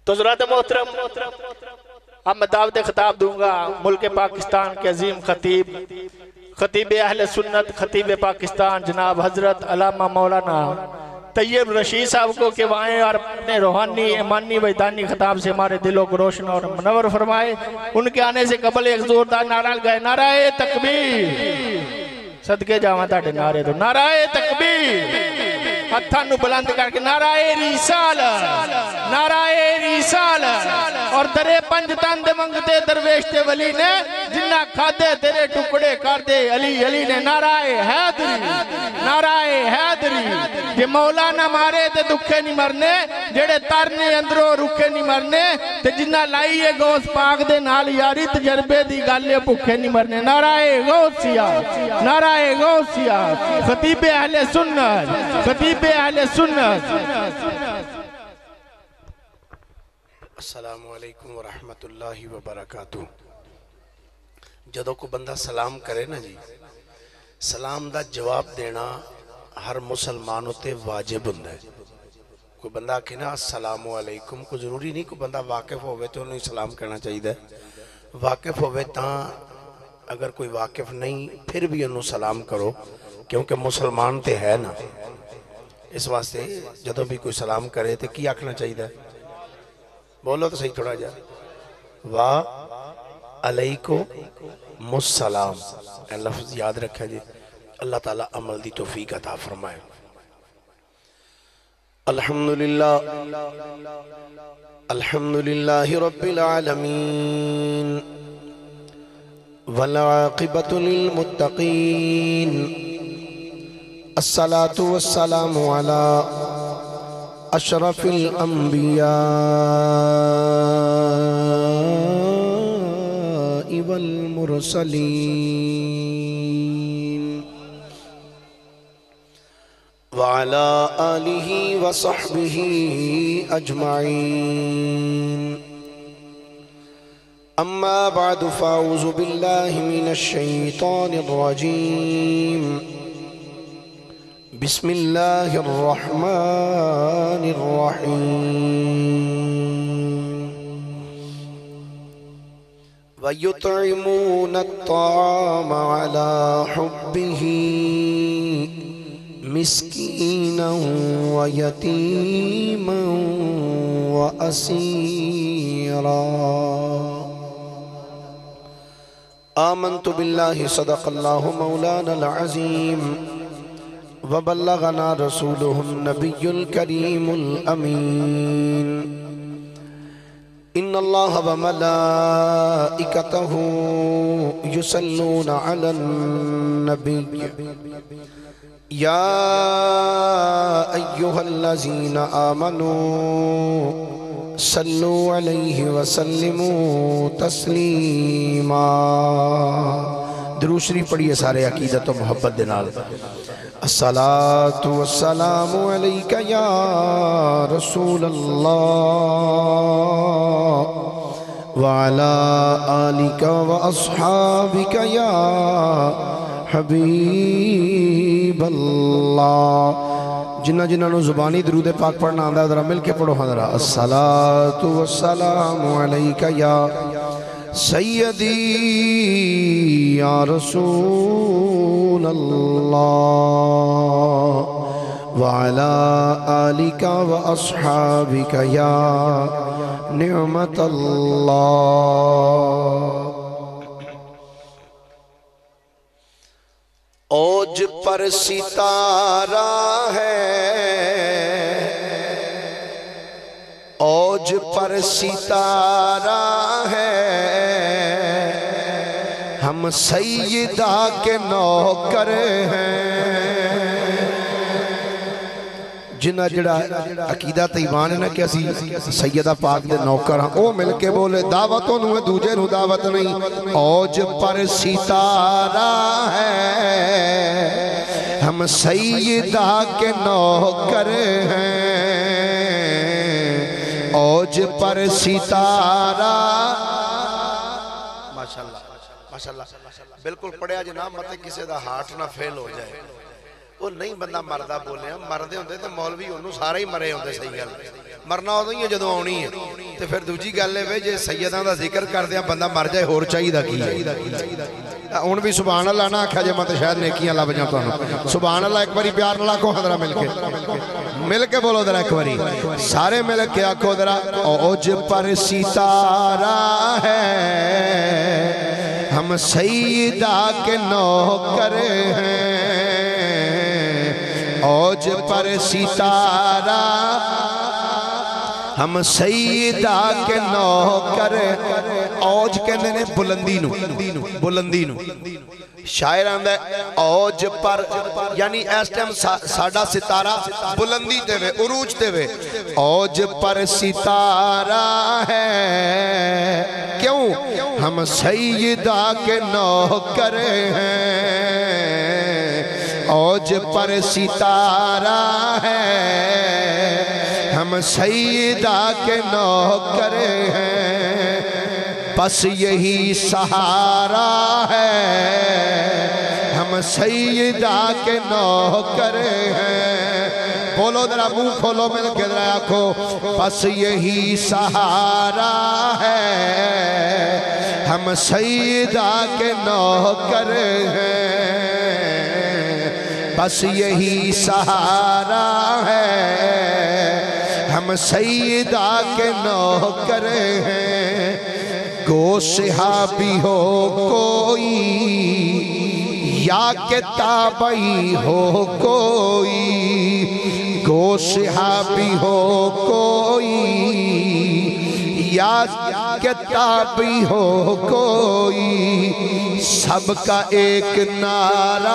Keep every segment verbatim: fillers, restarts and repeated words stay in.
تو حضرات محترم، اب میں دعوت خطاب دوں گا ملک پاکستان کے عظیم خطیب خطیب اہل سنت خطیب پاکستان جناب حضرت علامہ مولانا طیب رشید صاحب کو کہ وہ آئیں اور اپنے روحانی ایمانی وجدانی خطاب سے ہمارے دلوں کو روشن اور منور فرمائے۔ ان کے آنے سے قبل ایک زوردار نعرہ گئے، نعرہ تکبیر، صدقے جاواں تاڑے نعرے دو، نعرہ تکبیر، ہتھانو بلند کر کے نعرہ رسالت، نعرہ رسالت، اور درے پنج تند منگتے درویش تے ولی نے جنہ کھادے تیرے ٹکڑے کر دے علی علی نے نعرہ حیدری، نعرہ حیدری، کہ مولا نہ مارے تے دکھے نہیں مرنے، جڑے ترنے اندروں رکھے نہیں مرنے، تے جنہ لائیے گوس پاک دے نال یاری تجربے دی گالے بھکھے نہیں مرنے، نعرہ غوثیہ، نعرہ غوثیہ، خطیب اہل سنت، خطیب اہل سنت۔ السلام علیکم ورحمت اللہ وبرکاتہ۔ جدو کو بندہ سلام کرے نا جی، سلام دا جواب دینا ہر مسلمان ہوتے واجب ہوندہ ہے۔ کوئی بندہ کہنا السلام علیکم، کو ضروری نہیں، کوئی بندہ واقف ہوئے تو انہیں سلام کرنا چاہیے، واقف ہوئے تاں اگر کوئی واقف نہیں پھر بھی انہوں سلام کرو، کیونکہ مسلمان تے ہے نا، اس واسطے جدو بھی کوئی سلام کرے تو کی آکھنا چاہیے؟ بولو تو صحیح تھوڑا جا، وا علیکم السلام، اے لفظ یاد رکھا جی، اللہ تعالیٰ عمل دی توفیق عطا فرمائے۔ الحمدللہ الحمدللہ رب العالمین والعاقبۃ للمتقین، الصلاة والسلام علی اشرف الانبیاء والمرسلین وعلى آلہ وصحبہ اجمعین، اما بعد فاعوذ باللہ من الشیطان الرجیم، بسم اللہ الرحمن الرحیم، وَيُطْعِمُونَ الطَّعَامَ عَلَى حُبِّهِ مِسْكِينًا وَيَتِيمًا وَأَسِيرًا۔ آمنت باللہ صدق اللہ مولانا العظیم، وبلغنا رسوله النبی الکریم الامین، ان اللہ وملائکتہ یصلون علی النبی، یا ایہا الذین آمنوا صلو علیہ وسلموا تسلیما۔ درود شریف پڑھیے سارے عقیدت و محبت دنال۔ الصلاة والسلام علیکہ یا رسول اللہ، وعلا آلکہ واصحابکہ یا حبیب اللہ۔ جنہ جنہ نو زبانی درود پاک پڑھنا آندھا ذرا مل کے پڑھو حضرہ۔ الصلاة والسلام علیکہ یا سیدی یا رسول اللہ، وعلا آلکہ واصحابکہ یا نعمت اللہ۔ اوج پر ستارہ ہے، اوج پر ستارہ ہے، ہم سیدہ کے نوکر ہیں۔ جنہ جڑا عقیدہ ایمان ہے نا کہ اسی سیدہ پاک دے نوکر ہیں، او مل کے بولے دعوتوں نوے دوجے نو دعوت نہیں۔ اوج پر ستارہ ہے، ہم سیدہ کے نوکر ہیں، اوج پر ستارہ۔ ماشاءاللہ ماشاءاللہ، بالکل پڑھیا جناب، مطلب کسی دا ہارٹ نہ فیل ہو جائے۔ وہ نہیں بندہ مردہ بولے ہیں، مردے ہوندے تو مولوی انہوں سارے ہی مرے ہوندے، صحیح گل مرنا ہوتا ہی ہے جدو آنی ہے۔ تے پھر دوجی گل ہے جے سیداں دا ذکر کر دیا بندہ مر جائے ہور چاہیے کی ان بھی سبحان اللہ نہ آکھا جے مت شاید نیکیاں لب جاؤں تو سبحان اللہ ایک باری پیار نہ آکھو حضرہ مل کے مل کے بولو درہ ایک باری سارے مل کے آکھو درہ اوج پر ستارہ ہے ہم سیدہ کے نوکر ہیں اوج پر ستارہ ہم سیدہ کے نوکر اوج کہنے نے بلندی نو بلندی نو شاعر آندہ ہے اوج پر یعنی اس ٹائم ساڑھا ستارہ بلندی دے وے عروج دے وے اوج پر ستارہ ہے کیوں ہم سیدہ کے نوکر ہیں اوج پر ستارہ ہے ہم سیدہ کے نوکر ہیں بس یہی سہارا ہے ہم سیدہ کے نوکر ہیں بولو ذرا منہ کھولو مل کے ذرا آنکھو بس یہی سہارا ہے ہم سیدہ کے نوکر ہیں بس یہی سہارا ہے ہم سیدہ کے نوکر ہیں گو صحابی ہو کوئی یا کتابی ہو کوئی گو صحابی ہو کوئی یا کتابی ہو کوئی سب کا ایک نعرہ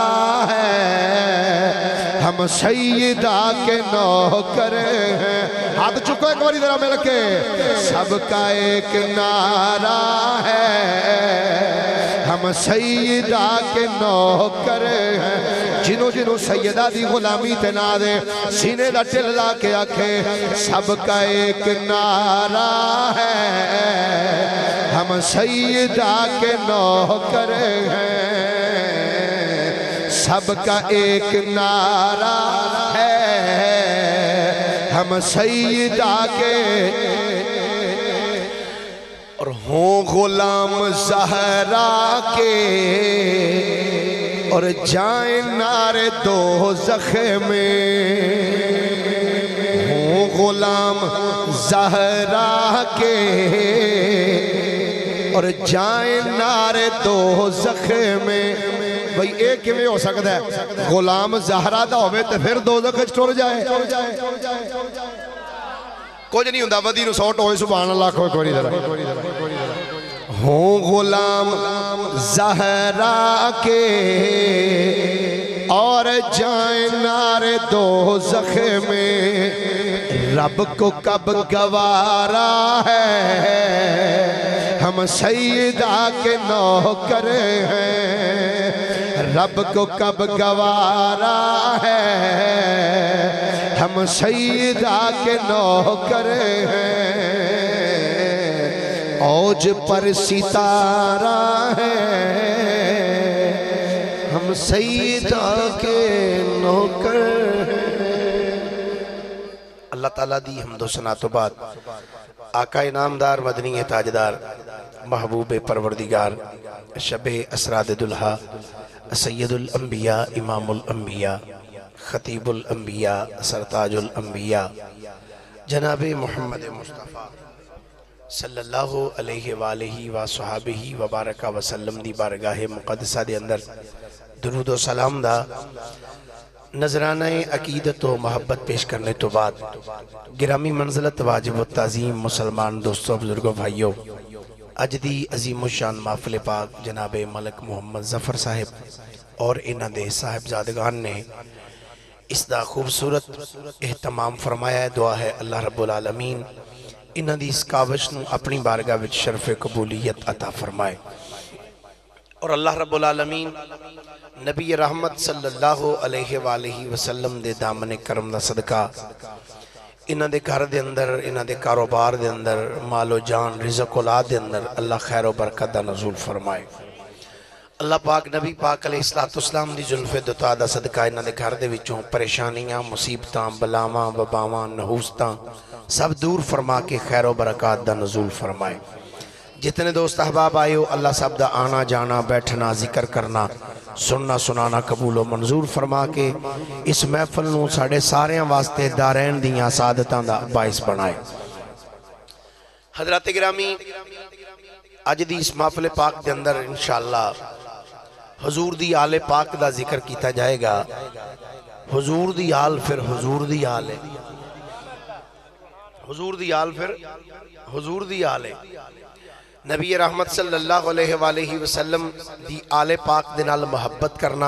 ہے ہم سیدہ کے نوکر ہیں ہاتھ چکو ایک باری ذرا مل کے سب کا ایک نعرہ ہے ہم سیدہ کے نوکر ہیں جنہوں جنہوں سیدہ دی غلامی تنا دے سینے دا ٹللا کے آکھے سب کا ایک نعرہ ہے ہم سیدہ کے نوکر ہیں سب کا ایک نعرہ ہے ہم سیدہ کے اور ہوں غلام زہرا کے اور جائیں نار دوزخ میں ہوں غلام زہرا کے اور جائیں نار دوزخ میں بھئی ایک میں ہو سکتا ہے غلام زہرا دا ہوئے تو پھر دوزخ ٹر جائے کچھ نہیں ہوندہ ودی نو سوٹ ہوئے سبحان اللہ کوئی کوئی نہیں ہوں غلام زہرا کے اور جائیں نار دوزخ میں رب کو کب گوارا ہے ہم سیدہ کے نوکر ہیں رب کو کب گوارا ہے ہم سیدہ کے نوکر ہیں اوج پر ستارہ ہے ہم سیدہ کے نوکر ہیں اللہ تعالیٰ دی حمد و ثنا تو بعد آقا انعامدار مدنی تاجدار محبوب پروردگار شب اسراد دلہا سید الانبیاء امام الانبیاء خطیب الانبیاء سرتاج الانبیاء جناب محمد مصطفیٰ صلی اللہ علیہ وآلہ وصحابہ وبارکہ وسلم دی بارگاہ مقدسہ دے اندر درود و سلام دا نظرانہ عقیدت و محبت پیش کرنے تو بعد گرامی منزلت واجب و تعظیم مسلمان دوستوں بزرگوں بھائیوں اج دی عظیم و شان محفل پاک جناب ملک محمد ظفر صاحب اور انہ دے صاحب زادگان نے اس دا خوبصورت اہتمام فرمایا ہے دعا ہے اللہ رب العالمین انہ دی اس کاوش نو اپنی بارگاہ وچ شرف قبولیت عطا فرمائے اور اللہ رب العالمین نبی رحمت صلی اللہ علیہ وآلہ وسلم دے دامن کرم دا صدقہ انہ دے گھر دے اندر انہ دے کاروبار دے اندر مال و جان رزق اولاد دے اندر اللہ خیر و برکت دا نزول فرمائے اللہ پاک نبی پاک علیہ السلام دی زلف دتا دا صدقہ انہاں دے گھر دے وچوں پریشانیاں مصیبتاں بلاواں وباواں نحوستاں سب دور فرما کے خیر و برکات دا نزول فرمائے۔ جتنے دوست احباب آئے ہو اللہ سب دا آنا جانا بیٹھنا ذکر کرنا سننا سنانا قبول و منظور فرما کے اس محفل نوں ساڑھے سارے واسطے دارین دیاں سعادتاں دا باعث بنائے۔ حضرات گرامی اج دی اس محفل پاک دے اندر انشاءاللہ حضور دی آل پاک دا ذکر کیتا جائے گا۔ حضور دی آل پھر حضور دی آل ہے، حضور دی آل پھر حضور دی آل ہے۔ نبی رحمت صلی اللہ علیہ وآلہ وسلم دی آل پاک دے نال محبت کرنا،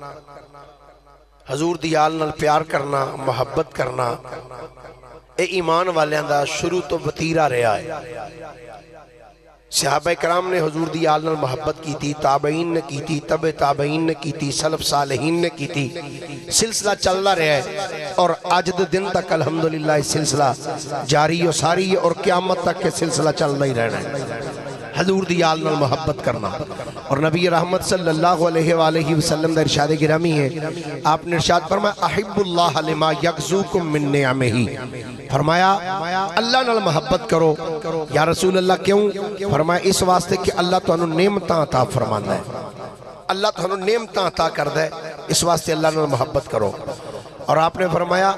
حضور دی آل نال پیار کرنا، محبت کرنا، اے ایمان والیاں دا شروع تو وتیرہ رہا ہے۔ صحابہ کرام نے حضور دی آل نال محبت کی تھی، تابعین نے کی تھی، تبع تابعین نے کی تھی، سلف صالحین نے کی تھی، سلسلہ چلنا رہا ہے اور آج دے دن تک الحمدللہ اس سلسلہ جاری و ساری ہے اور قیامت تک کے سلسلہ چلنا ہی رہنا ہے۔ حضور دی آل نال محبت کرنا اور نبی رحمت صلی اللہ علیہ وآلہ وسلم دا ارشاد گرامی ہے، آپ نے ارشاد فرمایا احب اللہ لما یغزوکم من نعمہی، فرمایا اللہ نال محبت کرو۔ یا رسول اللہ کیوں؟ فرمایا اس واسطے کہ اللہ تو انہوں نعمتاں عطا فرمانا ہے، اللہ تو انہوں نعمتاں عطا کردہ ہے، اس واسطے اللہ نال محبت کرو۔ اور آپ نے فرمایا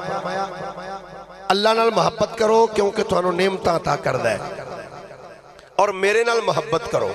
اللہ نال محبت کرو کیونکہ تو انہوں نعمتاں عطا کردہ ہے، اور میرے نال محبت کرو۔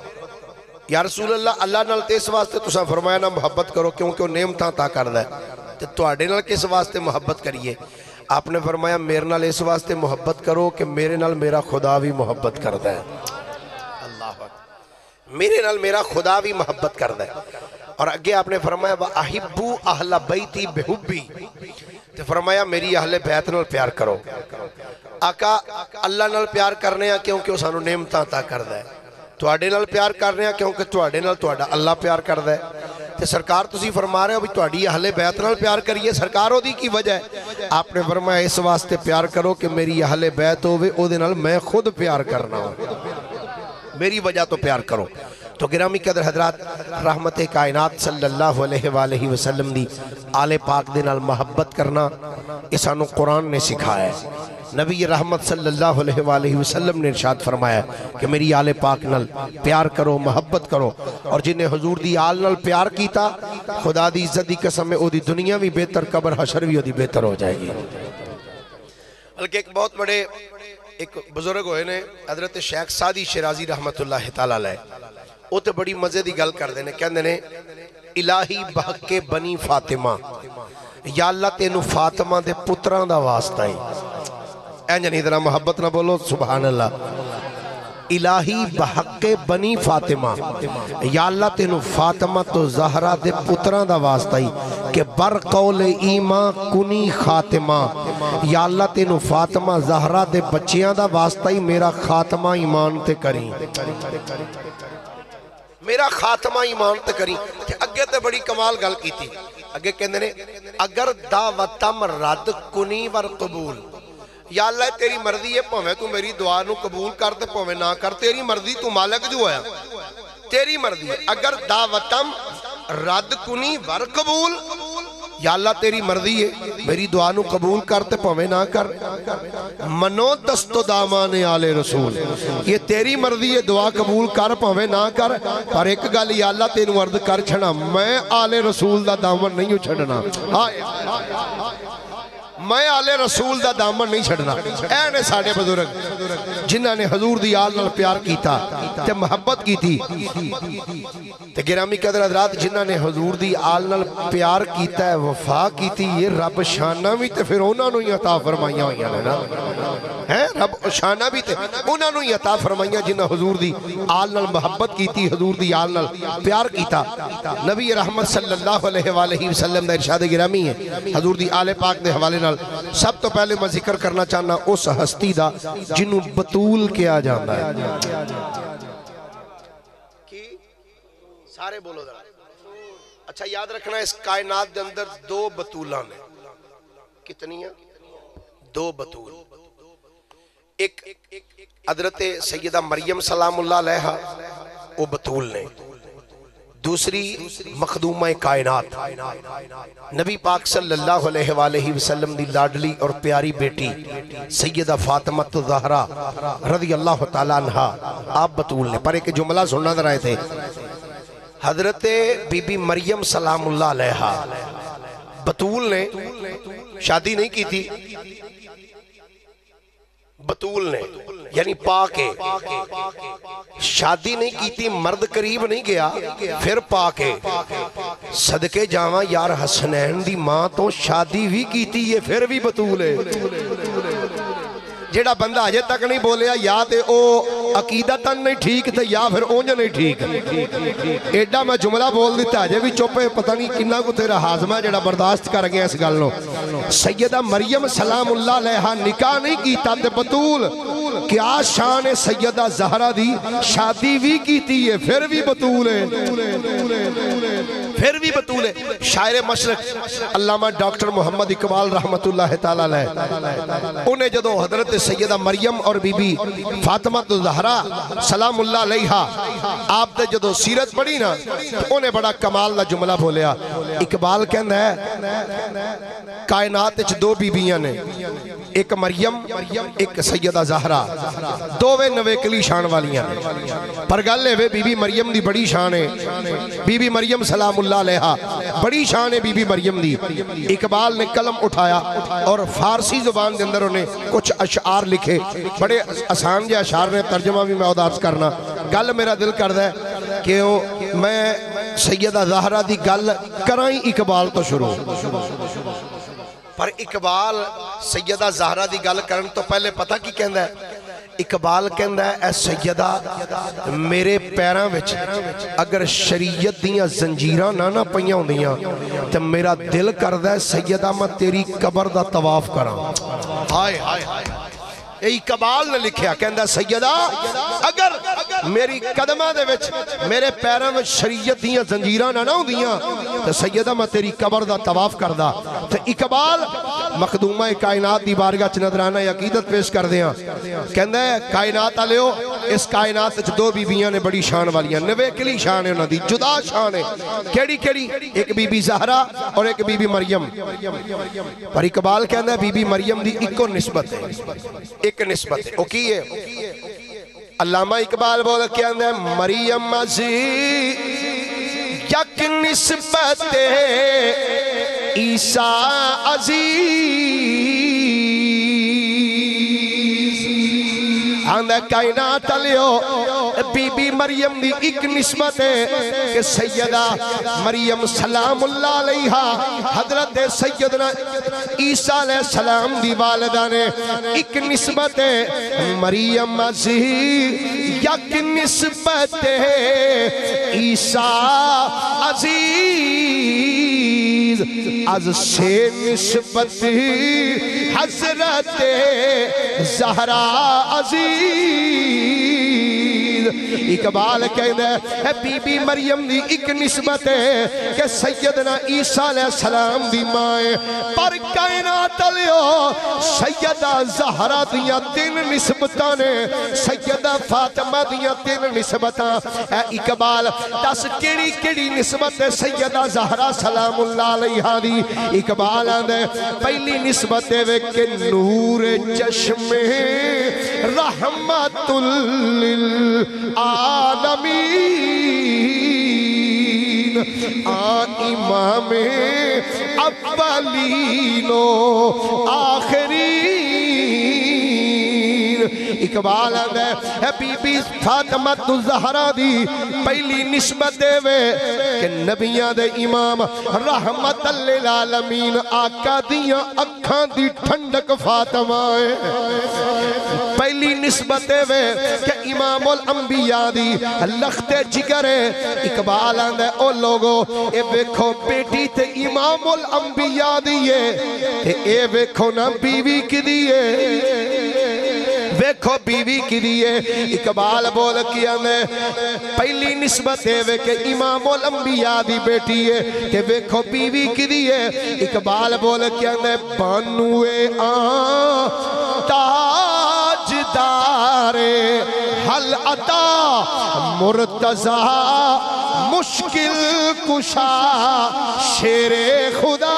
یا رسول اللہ اللہ نال تے اس واسطے تساں فرمایا نہ محبت کرو کیونکہ وہ نعمتاں عطا کردہ ہے، تے تواڈے نال کس واسطے محبت کریے؟ آپ نے فرمایا میرے نال اس واسطے محبت کرو کہ میرے نال میرا خدا بھی محبت کردہ ہے۔ اللہ اکبر، میرے نال میرا خدا بھی محبت کردہ ہے۔ اور آگے آپ نے فرمایا وَأَحِبُّ أَهْلَ بَيْتِي بِحُبِّي، تو فرمایا میری اہل بیت نال پیار کرو۔ آقا اللہ نال پیار کرنے ہیں کیونکہ اس انہوں نعمتاں عطا کردہ ہے، تواڈے نال پیار کرنے ہیں کیونکہ تواڈے نال تواڈا اللہ پیار کردہ ہے۔ تے سرکار تسی فرما رہے ہو بھی تواڈی اہل بیت نال پیار کریے، سرکار ہو دی کی وجہ ہے؟ آپ نے فرمایا اس واسطے پیار کرو کہ میری اہل بیت ہوئے او دے نال میں خود پیار کرنا ہوں، میری وجہ تو پیار کرو۔ تو گرامی قدر حضرات رحمت کائنات صلی اللہ علیہ وآلہ وسلم دی آل پاک دے نال محبت کرنا اس انو قرآن نے سکھایا ہے۔ نبی رحمت صلی اللہ علیہ وآلہ وسلم نے ارشاد فرمایا کہ میری آل پاک نال پیار کرو محبت کرو، اور جنہیں حضور دی آل نال پیار کیتا خدا دی عزت دی قسم میں او دی دنیا بھی بہتر قبر حشر بھی او دی بہتر ہو جائے گی۔ بلکہ ایک بہت بڑے ایک بزرگ ہوئے نے حضرت شیخ سعدی شیرازی رحمت اللہ تعالیٰ علیہ، وہ تو بڑی مزے دی گل کر دینے کہندے نے الہی بحق بنی فاطمہ، یا اللہ تینو فاطمہ دے پتران دا واسطہ ہی، این جنہی ذرا محبت نہ بولو سبحان اللہ۔ الہی بحق بنی فاطمہ، یا اللہ تینو فاطمہ تو زہرہ دے پتران دا واسطہ ہی کہ بر قول ایمان کنی خاتمہ، یا اللہ تینو فاطمہ زہرہ دے بچیاں دا واسطہ ہی میرا خاتمہ ایمان تے کریں، میرا خاتمہ ایمان تے کریں۔ کہ اگے تے بڑی کمال گل کی تھی، اگے کہندے نے اگر دعوتم رد کنی ور قبول، یا اللہ تیری مرضی ہے پویں تو میری دعا نو قبول کر تے پویں نہ کر، تیری مرضی تو مالک جو ہے، تیری مرضی ہے۔ اگر دعوتم رد کنی ور قبول، یا اللہ تیری مرضی ہے میری دعا نو قبول کر تے پویں نہ کر، منو دست و دامان آل رسول، یہ تیری مرضی ہے دعا قبول کر پویں نہ کر، پر ایک گل یا اللہ تینو عرض کر چھڑا میں آل رسول دا دامن نہیں چھڑنا، میں آل رسول دا دامن نہیں چھڑنا۔ اے نے ساڑھے بزرگ جنہاں نے حضور دی آل نال پیار کیتا تے محبت کی تھی، تے گرامی قدر حضرات جنہاں نے حضور دی آل نال پیار کیتا ہے وفا کیتی، یہ رب شانہ بھی تے پھر انہاں نو ہی عطا فرمائیاں ہوئیاں نے نا، ہے رب شانہ بھی تے انہاں نو ہی عطا فرمائیاں جنہاں حضور دی آل نال محبت کیتی، حضور دی آل نال پیار کیتا۔ نبی رحمت صلی اللہ علیہ وآلہ وسلم دا ارشاد گرامی ہے حضور دی آل پاک دے حوالے نال، سب تو پہلے میں ذکر کرنا چاہنا اس ہستی دا جنہوں بطول کیا جاندہ ہے۔ کی سارے بولو ذرا، اچھا یاد رکھنا اس کائنات دے اندر دو بطولہ نے، کتنی ہیں؟ دو بطول، ایک حضرت سیدہ مریم سلام اللہ علیہ وہ بطول نے، دوسری مخدومہ کائنات نبی پاک صلی اللہ علیہ وآلہ وسلم دی لاڈلی اور پیاری بیٹی سیدہ فاطمہ الزہرا رضی اللہ تعالیٰ عنہ آپ بطول نے پر ایک جملہ سننا در آئے تھے حضرت بی بی مریم سلام اللہ علیہ بطول نے شادی نہیں کی تھی بطول نے یعنی پاک ہے شادی نہیں کی تھی مرد قریب نہیں گیا پھر پاک ہے صدقے جاواں یار حسنین دی ماں تو شادی بھی کی تھی یہ پھر بھی بطول ہے جیڑا بندہ آجے تک نہیں بولیا یا تے او عقیدتاً نہیں ٹھیک تھے یا پھر اونج نہیں ٹھیک ایڈا میں جملہ بول دیتا آجے بھی چوپے پتہ نہیں کنہ کو تیرا حاضمہ جیڑا برداشت کر گیا اس گلنو سیدہ مریم سلام اللہ علیہ نکاح نہیں کیتا تے بطول کیا شان سیدہ زہرہ دی شادی بھی کیتی ہے پھر بھی بطول ہے پھر بھی بطول ہے شاعر مشرق علامہ ڈاکٹر محمد اقبال رحمت اللہ تعالیٰ علیہ انہیں جدو حضرت سیدہ مریم اور بی بی فاطمہ الزہرا سلام اللہ علیہ آپ نے جدو سیرت پڑھی نا تو انہیں بڑا کمال نہ جملہ بولیا اقبال کہندہ ہے کائنات اچھ دو بی بیاں نے ایک مریم ایک سیدہ زہرا دووے نوے کلی شان والیاں پر گلے وے بی بی مریم دی بڑی شان ہے بی بی مریم سلام اللہ علیہ بڑی شان ہے بی بی مریم دی اقبال نے قلم اٹھایا اور فارسی زبان دے اندر انہیں کچھ اشعار لکھے بڑے آسان جے اشعار نے ترجمہ بھی میں ادارس کرنا گل میرا دل کردہ ہے کہ میں سیدہ زہرا دی گل کرائیں اقبال تو شروع پر اقبال سیدہ زہرا دی گل کرن تو پہلے پتہ کی کہندہ ہے اقبال کہندہ ہے اے سیدہ میرے پیران وچ اگر شریعت دیاں زنجیران نہ نہ پہیاں ہوں دیاں تو میرا دل کردہ ہے سیدہ میں تیری قبر دا طواف کرا ہائے ہائے ہائے اے اقبال نے لکھیا کہندہ سیدہ اگر میری قدمہ دے وچ میرے پیران وچ شریعت دیاں زنجیران نہ ہوں دیاں تو سیدہ میں تیری قبر دا طواف کردہ تو اقبال مخدومہ کائنات دی بارگاہ چ نظرانہ عقیدت پیش کر دیاں کہندہ ہے کائنات آلیو اس کائنات چ دو بی بیاں نے بڑی شان والیاں نوے کلی شان ہے انہاں دی جدا شان ہے کیڑی کیڑی ایک بی بی زہرا اور ایک بی بی مریم پر اقبال کہندہ ہے بی بی مریم دی ایک نسبت ہے ایک نسبت ہے او کی ہے علامہ اقبال بول کے اندر مریم ازی یک نسبت عیسیٰ عزیز اندر کائنات لیو بی بی مریم دی ایک نسبت ہے کہ سیدہ مریم سلام اللہ علیہ حضرت سیدنا عیسیٰ علیہ السلام دی والدہ نے ایک نسبت ہے مریم عزیز یک نسبت ہے عیسیٰ عزیز از سے نسبت حضرت زہرا عزیز اقبال کہنے ہے بی بی مریم دی ایک نسبت ہے کہ سیدنا عیسیٰ علیہ السلام دی مائیں پر کائنات لیو سیدہ زہرا دیاں تین نسبتانے سیدہ فاطمہ دیاں تین نسبتاں اے اقبال دس کیڑی کیڑی نسبت ہے سیدہ زہرا سلام اللہ علیہ دی اقبال آندے پہلی نسبت ہے کہ نور چشم رحمت للعالمین آن امام اولین و آخرین اقبال ہے بی بی فاطمہ الزہرا دی پہلی نسبت دے وے کہ نبیان دے امام رحمت للعالمین آقا دیاں اکھاں دی ٹھنڈک فاطمہ ہے پہلی نسبت دے وے کہ امام الانبیاء دی لخت جگر ہے اقبال ہے او لوگو اے ویکھو بیٹی تے امام الانبیاء دیئے اے ویکھو نا بیوی کی دیئے ویکھو بیوی کی دیئے اقبال بول کیا میں پہلی نسبت ہے کہ امام الانبیاء دی بیٹی ہے کہ ویکھو بیوی کی دیئے اقبال بول کیا میں بانوے آن تاجدار حل عطا مرتضی مشکل کشا شیر خدا.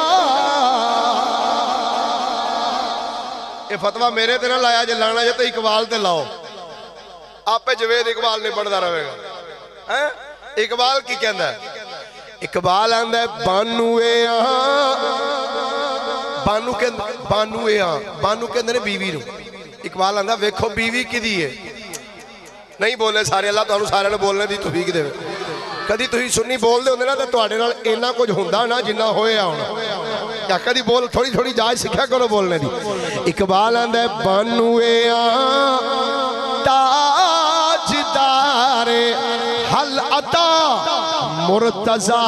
یہ فتوہ میرے تے نہ لایا جے لانا جے تو اقبال تے لاؤ. آپ پہ جوید اقبال نہیں پڑھتا رہے گا. اقبال کی کہندا ہے؟ اقبال آندہ ہے بانوے آن بانو کے بانوے آن بانو کے اندر بیوی نو. اقبال آندہ ویکھو بیوی کی دیئے نہیں بولے سارے. اللہ تو سارے نے بولنے دی توفیق دے. کدی تھی سنی بول دے ہوندے نا تے تواڈے نال اینا کچھ ہوندا نا جنہ ہویا ہونا. یا کدی بول تھوڑی تھوڑی جاج سکھیا کرو بولنے دی. اقبال آندہ ہے بانوے آن تاجدار حل عطا مرتضی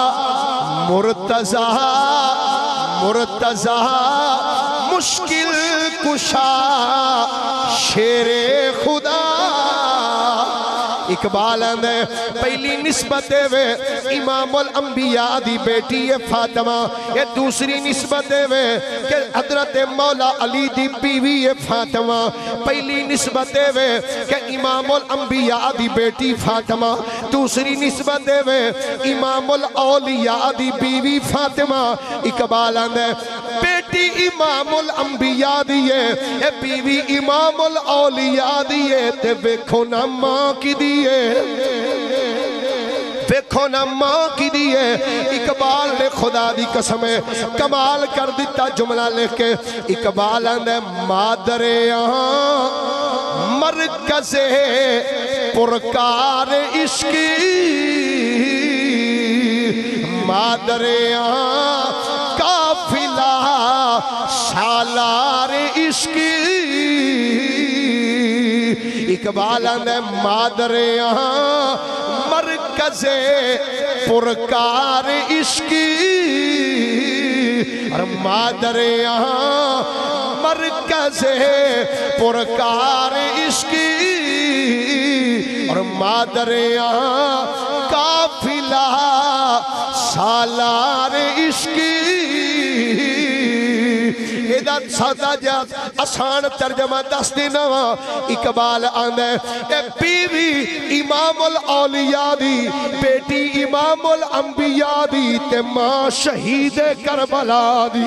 مرتضی مرتضی مشکل کشا شیر خدا. اقبال آندے پہلی نسبت وے امام الانبیاء دی بیٹی فاطمہ. یہ دوسری نسبت وے کہ حضرت مولا علی دی بیوی فاطمہ. پہلی نسبت وے کہ امام الانبیاء دی بیٹی فاطمہ. دوسری نسبت وے امام الاولیاء دی بیوی فاطمہ. اقبال آندے بیٹی امام الانبیاء دیئے اے بیوی امام الاولیاء دیئے تے ویکھو نا ماں کی دیئے ویکھو نا ماں کی دیئے. اقبال نے خدا دی قسم کمال کر دیتا جملہ لکھ کے. اقبال اندے مادر آن مرکز پرکار عشقی مادر آن قافلہ سالار عشقی. اقبال اندے مادر آن مرکز پرکار عشقی اور مادر آن مرکز پرکار عشقی اور مادر آن قافلہ سالار عشقی. ایداد سادہ جا آسان ترجمہ دس دینا. اقبال آندے اے بیوی امام الاولیاء دی بیٹی امام الانبیاء دی تے ماں شہید کربلا دی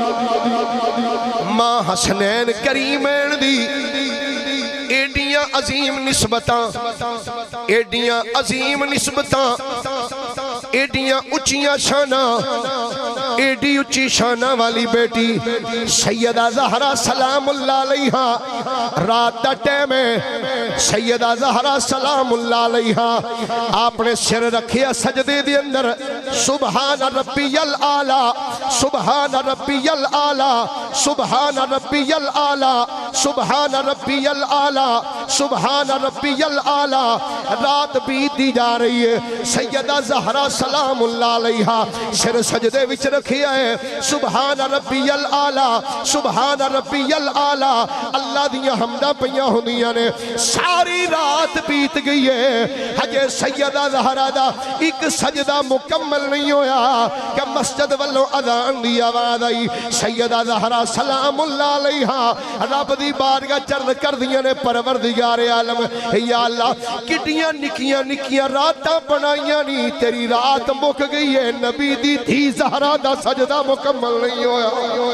ماں حسنین کریمین دی. ایڈیاں عظیم نسبتاں ایڈیاں عظیم نسبتاں ایڈیاں اچیاں شانہ ایڈی اچھی شانہ والی بیٹی سیدہ زہرہ سلام اللہ علیہا. رات دا ٹیمیں سیدہ زہرہ سلام اللہ علیہا آپ نے سر رکھیا سجدے دی اندر. سبحان ربی العالی سبحان ربی العالی سبحان ربی العالی سبحان ربی العالی سبحان ربی العالی. رات بیت دی جا رہی ہے. سیدہ زہرہ سلام اللہ علیہا سر سجدے وچ رکھیا ہے. سبحان ربی العالی سبحان ربی العالی. اللہ دیاں حمدہ پیاں ہوندیاں نے. ساری رات بیت گئی ہے. ہجے سیدہ زہرہ دا ایک سجدہ مکمل نہیں ہویا کہ مسجد والو اذان دی آواز آئی. سیدہ زہرہ سلام اللہ علیہا رب دی بارگاہ چرد کر دیاں نے. پروردگار عالم یا اللہ کٹیاں نکیاں نکیاں راتاں بنائیاں نہیں تیری رات مک گئی ہے. نبی دی تھی زہرہ دا سجدہ مکمل نہیں ہویا.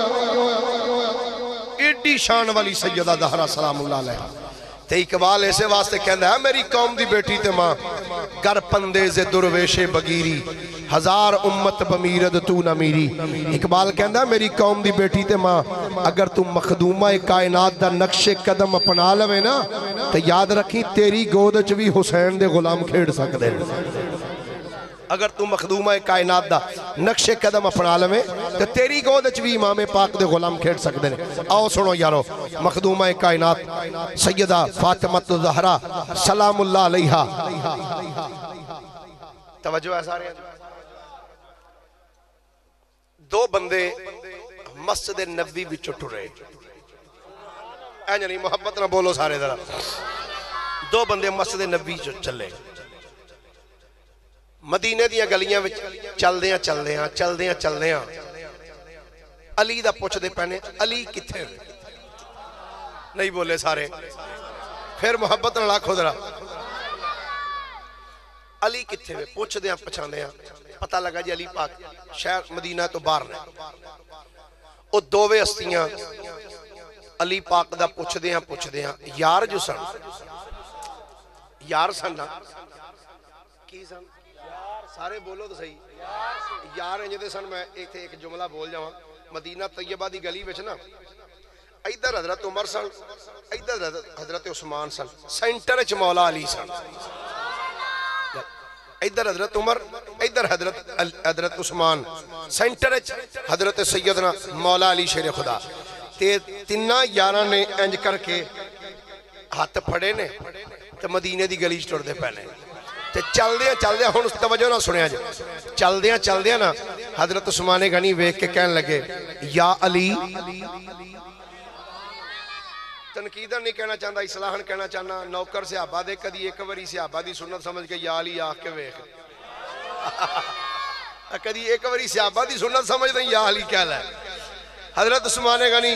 ایڈی شان والی سیدہ زہرہ سلام اللہ علیہ. تے اقبال ایسے واسطے کہندہ ہے میری قوم دی بیٹی تے ماں گر پندیز درویش بگیری ہزار امت بمیرد تو نہ میری. اقبال کہندہ ہے میری قوم دی بیٹی تے ماں اگر تم مخدومہ کائنات دا نقش قدم اپنا لوے نا تو یاد رکھیں تیری گود چوی حسین دے غلام کھیڑ سکتے ہیں. اگر تم مخدومہ کائنات دا نقش قدم اپنا لوے تو تیری گود چوی امام پاک دے غلام کھیڑ سکتے ہیں. آؤ سنو یارو مخدومہ کائنات سیدہ فاطمہ الزہرا سلام اللہ علیہا. توجہ ہے سارے دو بندے مسجد نبوی وچ ٹرے. اے جنی محبت نہ بولو سارے ذرا. دو بندے مسجد نبوی وچ چلے. مدینے دیاں گلیاں وچ چلدیاں چلدیاں چلدیاں چلدیاں علی دا پوچھ دے پہنے علی کتھے نہیں بولے سارے. پھر محبت نال آکھو ذرا علی کتھے وے پوچھ دیاں پچھاندیاں پتہ لگا جی علی پاک شہر مدینہ تو باہر نے او دووے ہستیاں علی پاک دا پوچھ دیاں پوچھ دیاں یار جو سن یار سن نا کی سن سارے بولو تو صحیح یار ہیں جدے سن میں ایک ایک جملہ بول جاواں مدینہ طیبہ دی گلی وچ نا ادھر حضرت عمر سن ادھر حضرت عثمان سن سینٹر وچ مولا علی سن ادھر حضرت عمر ادھر حضرت حضرت عثمان سینٹر وچ حضرت سیدنا مولا علی شیر خدا تے تینہ یاراں نے انج کر کے ہاتھ پھڑے نے تے مدینے دی گلی ٹر دے پہنے تے چل دیا چل دیا ہن توجہ نہ سنیا جی چل دیا چل دیا نا حضرت عثمان غنی ویکھ کے کہنے لگے یا علی تنقیدہ نہیں کہنا چاہتا اصلاحاً کہنا چاہنا نوکر صحابہ دے کدی ایک وری صحابہ دی سنت سمجھ کے یا علی آکھ کے ویکھ کدی ایک وری صحابہ دی سنت سمجھ دیں یا علی کہہ لائے حضرت عثمان غنی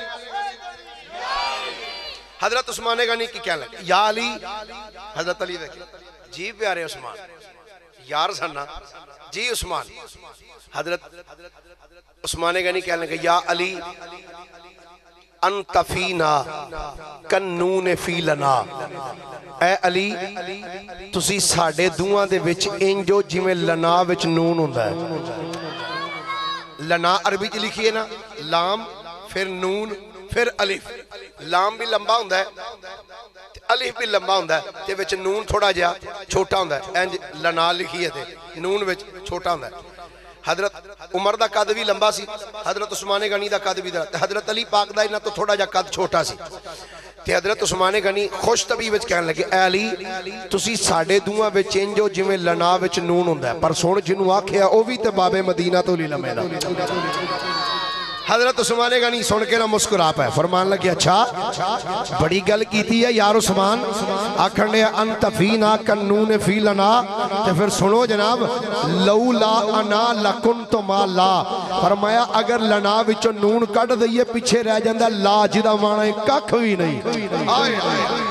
حضرت عثمان غنی کی کہہ لگے یا علی حضرت علی دیکھیں جی پیارے عثمان یار سننا جی عثمان حضرت عثمان غنی کہہ لگے یا علی انت فینا کنون فی لنا اے علی تسی ساڑے دوہاں دے وچ انجو جی میں لنا وچ نون ہوندہ ہے لنا عربی چ لکھیے نا لام پھر نون پھر الف لام بھی لمبا ہوندہ ہے الف بھی لمبا ہوندہ ہے تے وچ نون تھوڑا جا چھوٹا ہوندہ ہے انج لنا لکھیے تے نون وچ چھوٹا ہوندہ ہے حضرت عمر دا قد بھی لمبا سی حضرت عثمان غنی دا قد بھی دا حضرت علی پاک دا انہا تو تھوڑا جا قد چھوٹا سی تے حضرت عثمان غنی خوش طبیع وچ کہنے لگے اے علی تسی ساڑے دوہاں وچ انجو جویں لنا وچ نون ہوندا ہے پر سن جنوں آکھیا او وی تے باب مدینہ تو لی لمے دا حضرت عثمان غنی سن کے نہ مسکرا پائے فرمان لگے اچھا بڑی گل کیتی ہے یار عثمان آکھن نے انت فینا کنون فی لنا تے پھر سنو جناب لولا انا لکنت ما لا فرمایا اگر لنا وچوں نون کٹ دئیے پیچھے رہ جاندہ لا جدا معنی ککھ بھی نہیں آئے آئے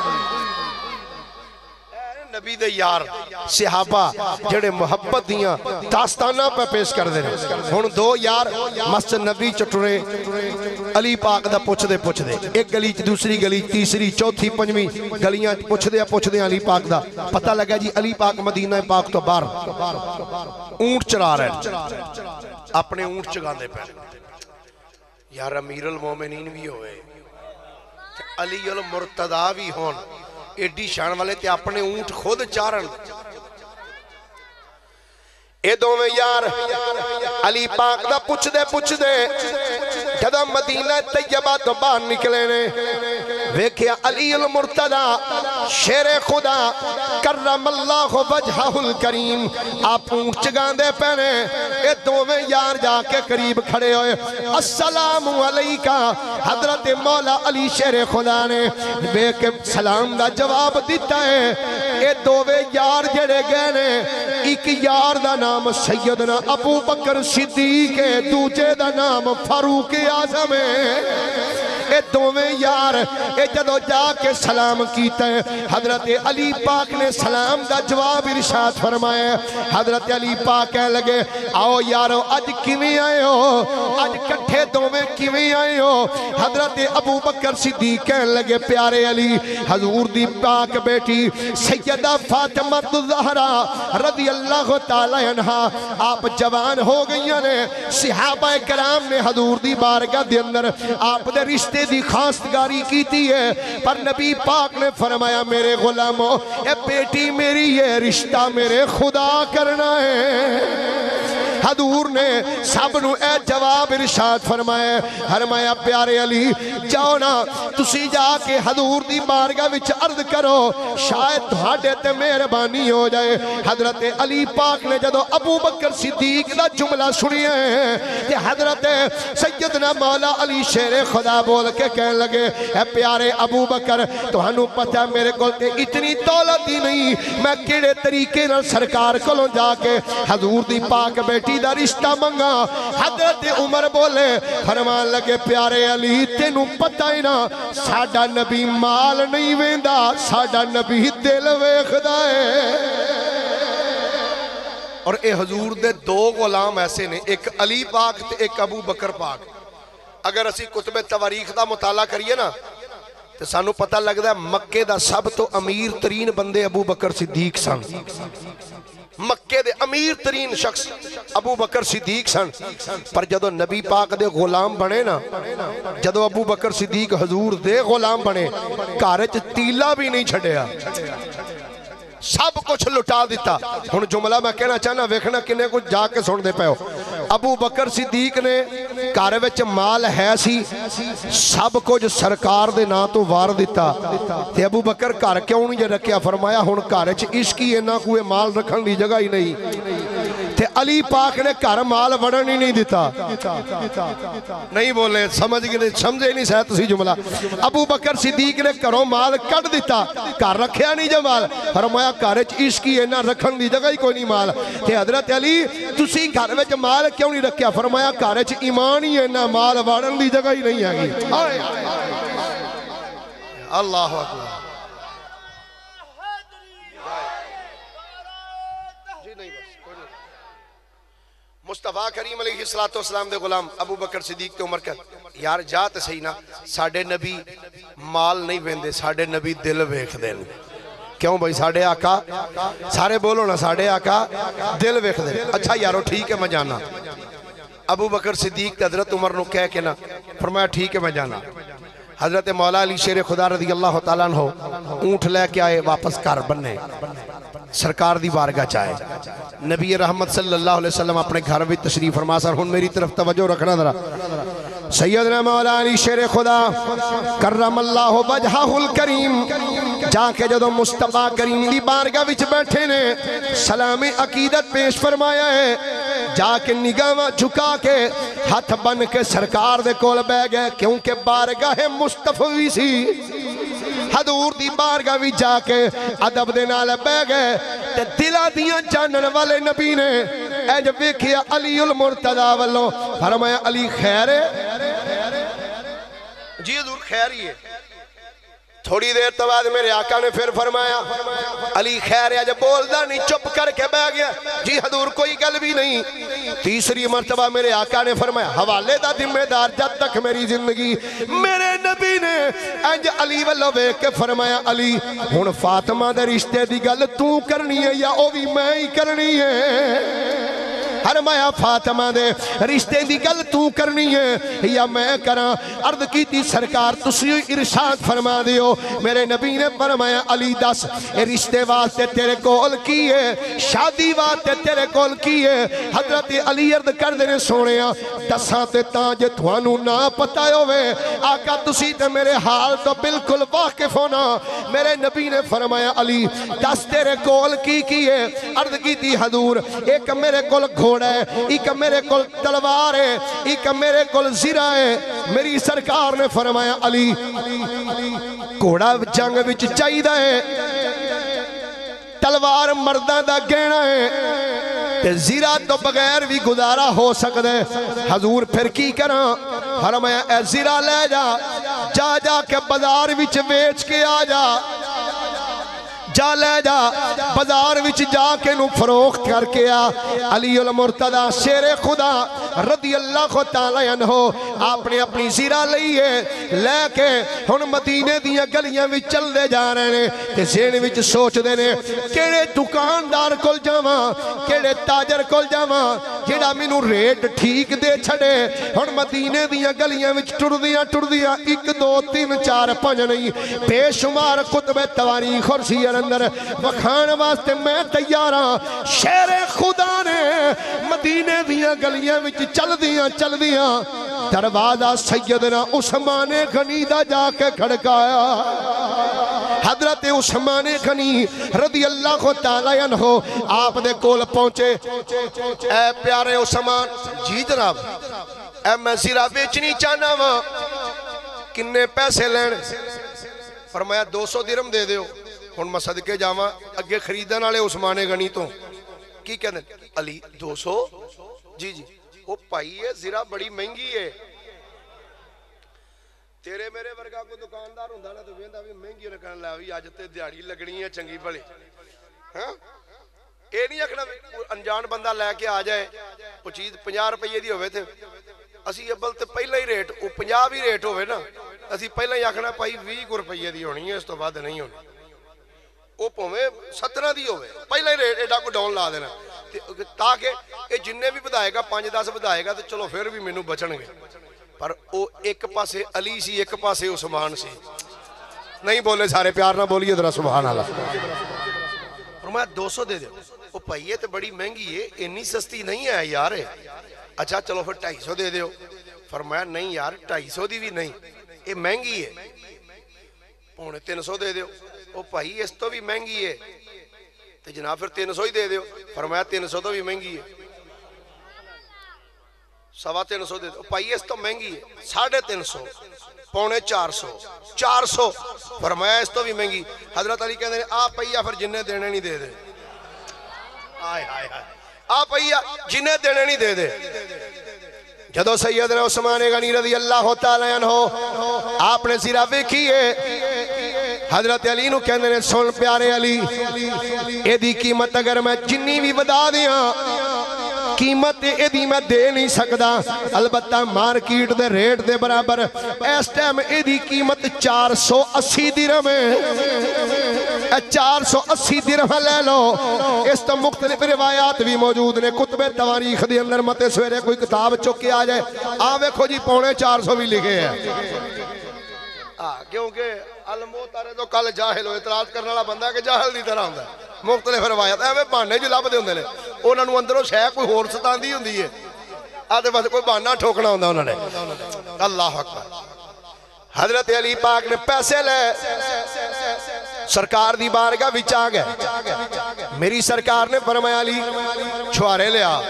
نبی دے یار صحابہ جڑے محبت دیاں داستانہ پہ پیش کر دے ہن دو یار مسجد نبی چٹرے علی پاک دا پوچھ دے پوچھ دے ایک گلی دوسری گلی تیسری چوتھی پنجویں گلیاں پوچھ دے پوچھ دے علی پاک دا پتہ لگا جی علی پاک مدینہ پاک تو باہر اونٹ چرا رہے اپنے اونٹ چگاندے پہ یار امیر المومنین بھی ہوئے علی المرتضی بھی ہون ایڈی شان والے تے اپنے اونٹ خود چارن اے دو میں یار علی پاک دا پوچھ دے پوچھ دے جدہ مدینہ طیبہ تو باہر نکلے نے ویکھیا علی المرتضی شیر خدا کرم اللہ وجہہ الکریم آپ اونٹ چگان دے پہنے اے دو میں یار جا کے قریب کھڑے ہوئے السلام علیکہ حضرت مولا علی شیر خدا نے ویکھ سلام دا جواب دیتا ہے اے دو میں یار جڑے گئے نے ایک یار دا نام سیدنا ابو بکر صدیق ہے دوجے دا نام فاروق اعظم ہے اے دوویں یار اے جدو جا کے سلام کیتا ہے حضرت علی پاک نے سلام دا جواب ارشاد فرمایا حضرت علی پاک کہنے لگے آؤ یارو اج کیویں آئے ہو اج کٹھے دوویں کیویں آئے ہو حضرت ابو بکر صدیق کہنے لگے پیارے علی حضور دی پاک بیٹی سیدہ فاطمہ الزہرا رضی اللہ تعالی عنہ آپ جوان ہو گئیاں نے صحابہ کرام نے حضور دی بارگاہ دے اندر آپ دے رشتے دی خواستگاری کیتی ہے پر نبی پاک نے فرمایا میرے غلاموں اے بیٹی میری یہ رشتہ میرے خدا کرنا ہے حضور نے سب نو اے جواب ارشاد فرمایا فرمایا پیارے علی جاؤ نا تسی جا کے حضور دی بارگاہ وچ عرض کرو شاید تہاڈے تے مہربانی ہو جائے حضرت علی پاک نے جدو ابو بکر صدیق دا جملہ سنیا ہے کہ حضرت سیدنا مولا علی شیر خدا بول کے کہنے لگے اے پیارے ابو بکر تو ہنو پتہ میرے کو تے اتنی دولت ہی نہیں میں کیڑے طریقے نہ سرکار کو جا کے حضور دی پاک بیٹی بیٹی دا رشتہ منگا. حضرت عمر بولے فرمان لگے پیارے علی تینوں پتہ ہی نا ساڈا نبی مال نہیں ویندا ساڈا نبی دل ویکھدا ہے. اور اے حضور دے دو غلام ایسے نے ایک علی پاک تے ایک ابو بکر پاک. اگر اسی کتب تواریخ دا مطالعہ کریے نا تو سانو پتہ لگدا ہے مکے دا سب تو امیر ترین بندے ابو بکر صدیق سن. مکے دے امیر ترین شخص ابو بکر صدیق سن. پر جدو نبی پاک دے غلام بنے نا جدو ابو بکر صدیق حضور دے غلام بنے گھر وچ تیلا بھی نہیں چھڈیا سب کچھ لٹا دیتا. ہن جملہ میں کہنا چاہنا ویکھنا کنے کچھ جا کے سن دے پیو. ابو بکر صدیق نے گھر وچ مال ہے سی سب کچھ سرکار دے نا تو وار دیتا تے ابو بکر گھر کیوں نہیں رکھیا فرمایا ہن گھر وچ عشق ہی انہاں کوئی مال رکھن دی جگہ ہی نہیں تے علی پاک نے گھر مال وڑن ہی نہیں دیتا. نہیں بولے سمجھ گئے سمجھے نہیں سہ تسی جملہ. ابو بکر صدیق نے گھروں مال کٹ دیتا گھر رکھیا نہیں جو مال فرمایا گھر وچ عشق ہی انہاں رکھن دی جگہ ہی کوئی نہیں مال. تے حضرت علی تسی گھر وچ مال کیوں نہیں رکھیا فرمایا گھر وچ ایمان ہی انہاں مال وڑن دی جگہ ہی نہیں ہے. اللہ اکبر. مصطفیٰ کریم علیہ السلام دے غلام ابو بکر صدیق تے عمر کر یار جا تے صحیح نا ساڑھے نبی مال نہیں ویندے ساڑھے نبی دل ویکھ دے. کیوں بھائی ساڑھے آقا سارے بولو نا ساڑھے آقا دل ویکھ دے. اچھا یارو ٹھیک ہے میں جانا. ابو بکر صدیق تے حضرت عمر نو کہہ کے نا فرمایا ٹھیک ہے میں جانا. حضرت مولا علی شیر خدا رضی اللہ تعالیٰ عنہ اونٹ لے کے آئے واپس کر بننے سرکار دی بارگاہ چاہے. نبی رحمت صلی اللہ علیہ وسلم اپنے گھر بھی تشریف فرما سر. ہن میری طرف توجہ رکھنا ذرا. سیدنا مولا علی شیر خدا کرم اللہ وجہہ الکریم جا کے جدو مصطفیٰ کریم دی بارگاہ وچ بیٹھے نے سلام عقیدت پیش فرمایا ہے. جا کے نگاہ جھکا کے ہاتھ بن کے سرکار دے کول بہ گئے کیونکہ بارگاہ مصطفی سی. حضور دی بارگاہ بھی جا کے ادب دے نال بہ گئے تے دلا دیاں جانن والے نبی نے اے جب ویکھیا علی المرتضی والوں فرمایا علی خیر ہے جی حضور خیر ہی ہے. تھوڑی دیر تو بعد میرے آقا نے پھر فرمایا علی خیر ہے. جب بولدا نہیں چپ کر کے بیٹھ گیا جی حضور کوئی گل بھی نہیں. تیسری مرتبہ میرے آقا نے فرمایا حوالے دا ذمہ دار جب تک میری زندگی. میرے نبی نے انج علی والو ویکھ کے فرمایا علی ہن فاطمہ دے رشتے دی گل تو کرنی ہے یا او بھی میں ہی کرنی ہے. فرمایا فاطمہ دے رشتے دی گل تو کرنی ہے یا میں کراں. عرض کی تھی سرکار تسی ارشاد فرما دیو. میرے نبی نے فرمایا علی دس اے رشتے واسطے تیرے کول کی ہے شادی واسطے تیرے کول کی ہے. حضرت علی عرض کر دینے سونےاں دساں تے تاں جے تھانوں نہ پتہ ہوے آقا تسی تے میرے حال تو بالکل واقف ہونا. میرے نبی نے فرمایا علی دس تیرے کول کی کی ہے. عرض کی تھی حضور ایک میرے کول گھوڑا ہے ایک میرے کول تلوار ہے ایک میرے کول زرہ ہے. میری سرکار نے فرمایا علی گھوڑا جنگ وچ چاہیدا ہے تلوار مرداں دا گہنا ہے تے زرہ تو بغیر بھی گزارا ہو سکتا ہے. حضور پھر کی کراں فرمایا اے زرہ لے جا جا جا کے بازار وچ بیچ کے آ جا جا لے جا بازار وچ جا کے نو فروخت کر کے آ. علی المرتضی شیر خدا رضی اللہ تعالی عنہ آپ نے اپنی زرہ لئی ہے لے کے ہن مدینے دیاں گلیاں وچ چل دے جا رہے نے تے ذہن وچ سوچ دے نے کیڑے دکاندار کول جاواں کیڑے تاجر کول جاواں جیڑا مینوں ریٹ ٹھیک دے چھڑے. ہن مدینے دیاں گلیاں وچ ٹردیاں ٹردیاں ایک دو تین چار پنج نہیں بے شمار کتب تواریخ اور سیر اندر وکھان واسطے میں تیاراں. شیر خدا نے مدینے دیاں گلیاں وچ چل دیاں چل دیاں دروازہ سیدنا عثمان غنی دا جا کے کھڑکایا. حضرت عثمان غنی رضی اللہ تعالی عنہ آپ دے کول پہنچے. اے پیارے عثمان جی جناب اے میں زرہ بیچنی چاہنا وا کنے پیسے لین. فرمایا دو سو درہم دے دیو. ہن میں صدقے جاواں اگے خریدن والے عثمان غنی تو کی کہندے علی دو سو جی جی وہ پائی ہے زرہ بڑی مہنگی ہے تیرے میرے ورگا کو دکاندار ہوندہ نا تو ویندہ بھی مہنگی ہونے کہنے لیا آج تے دیاری لگنی ہے چنگی بڑی ہاں اے نہیں اکھنا انجان بندہ لے کے آ جائے وہ چیز پنجا روپے دی ہوئے تھے اسی ابل تے پہلا ہی ریٹ وہ پنجا بھی ریٹ ہوئے نا اسی پہلا ہی اکھنا پائی وی کو روپے دی ہونی ہے اس تو بعد نہیں ہونی وہ پویں سترہ دی ہوئے پہلا ہی ریٹ ایڈا کو ڈاؤن لا دینا تاکہ یہ جننے بھی بدھائے گا پانچ دس بدھائے گا تو چلو پھر بھی مینوں بچن گے پر وہ ایک پاسے علی سی ایک پاسے عثمان سی نہیں بولے سارے پیار نہ بولیے ذرا سبحان اللہ فرمایا دو سو دے دے وہ پہیے تو بڑی مہنگی ہے اتنی سستی نہیں ہے یار اچھا چلو پھر ٹائی سو دے دیو فرمایا نہیں یار ٹائی سو دی بھی نہیں یہ مہنگی ہے پونے تین سو دے دیو وہ پہی اس تو بھی مہنگی ہے تو جناب پھر تین سو ہی دے دیو فرمایا تین سو تو بھی مہنگی ہے سوا تین سو دے دو پائی اس تو مہنگی ہے ساڑھے تین سو پونے چار سو چار سو فرمایا اس تو بھی مہنگی حضرت علی کہتے ہیں آپ پہیا پھر جنہیں دینے نہیں دے دے آئے آئے آئے آپ پہیا جنہیں دینے نہیں دے دے جدو سیدنا عثمان غنی رضی اللہ تعالیٰ عنہ آپ نے زیرہ ویکھیے حضرت علی نو کہنے نے سن پیارے علی اے دی قیمت اگر میں جنی بھی بدا دیا قیمت ایدی میں دے نہیں سکتا البتہ مارکیٹ دے ریٹ دے برابر اس ٹائم ایدی قیمت چار سو اسی درہم ہے چار سو اسی درہم لے لو اس تو مختلف روایات بھی موجود نے کتب تواریخ دی اندر متے سویرے کوئی کتاب چکے آ جائے آوے کھو جی پونے چار سو بھی لکھے ہیں کیونکہ الموت آرے تو کل جاہل ہو اعتراض کرنے والا بندہ کہ جاہل دی طرح ہوندہ ہے مختلف روایت ہے بہانے جو لب دے ہوندے نے انہوں نے اندروں شے کوئی ہور ستان دی ہوندی ہے آدھے بس کوئی بہانہ ٹھوکنا ہوندہ انہوں نے اللہ اکبر حضرت علی پاک نے پیسے لے سرکار دی بارگاہ وچ آ گئے میری سرکار نے فرمایا علی چھوارے لیا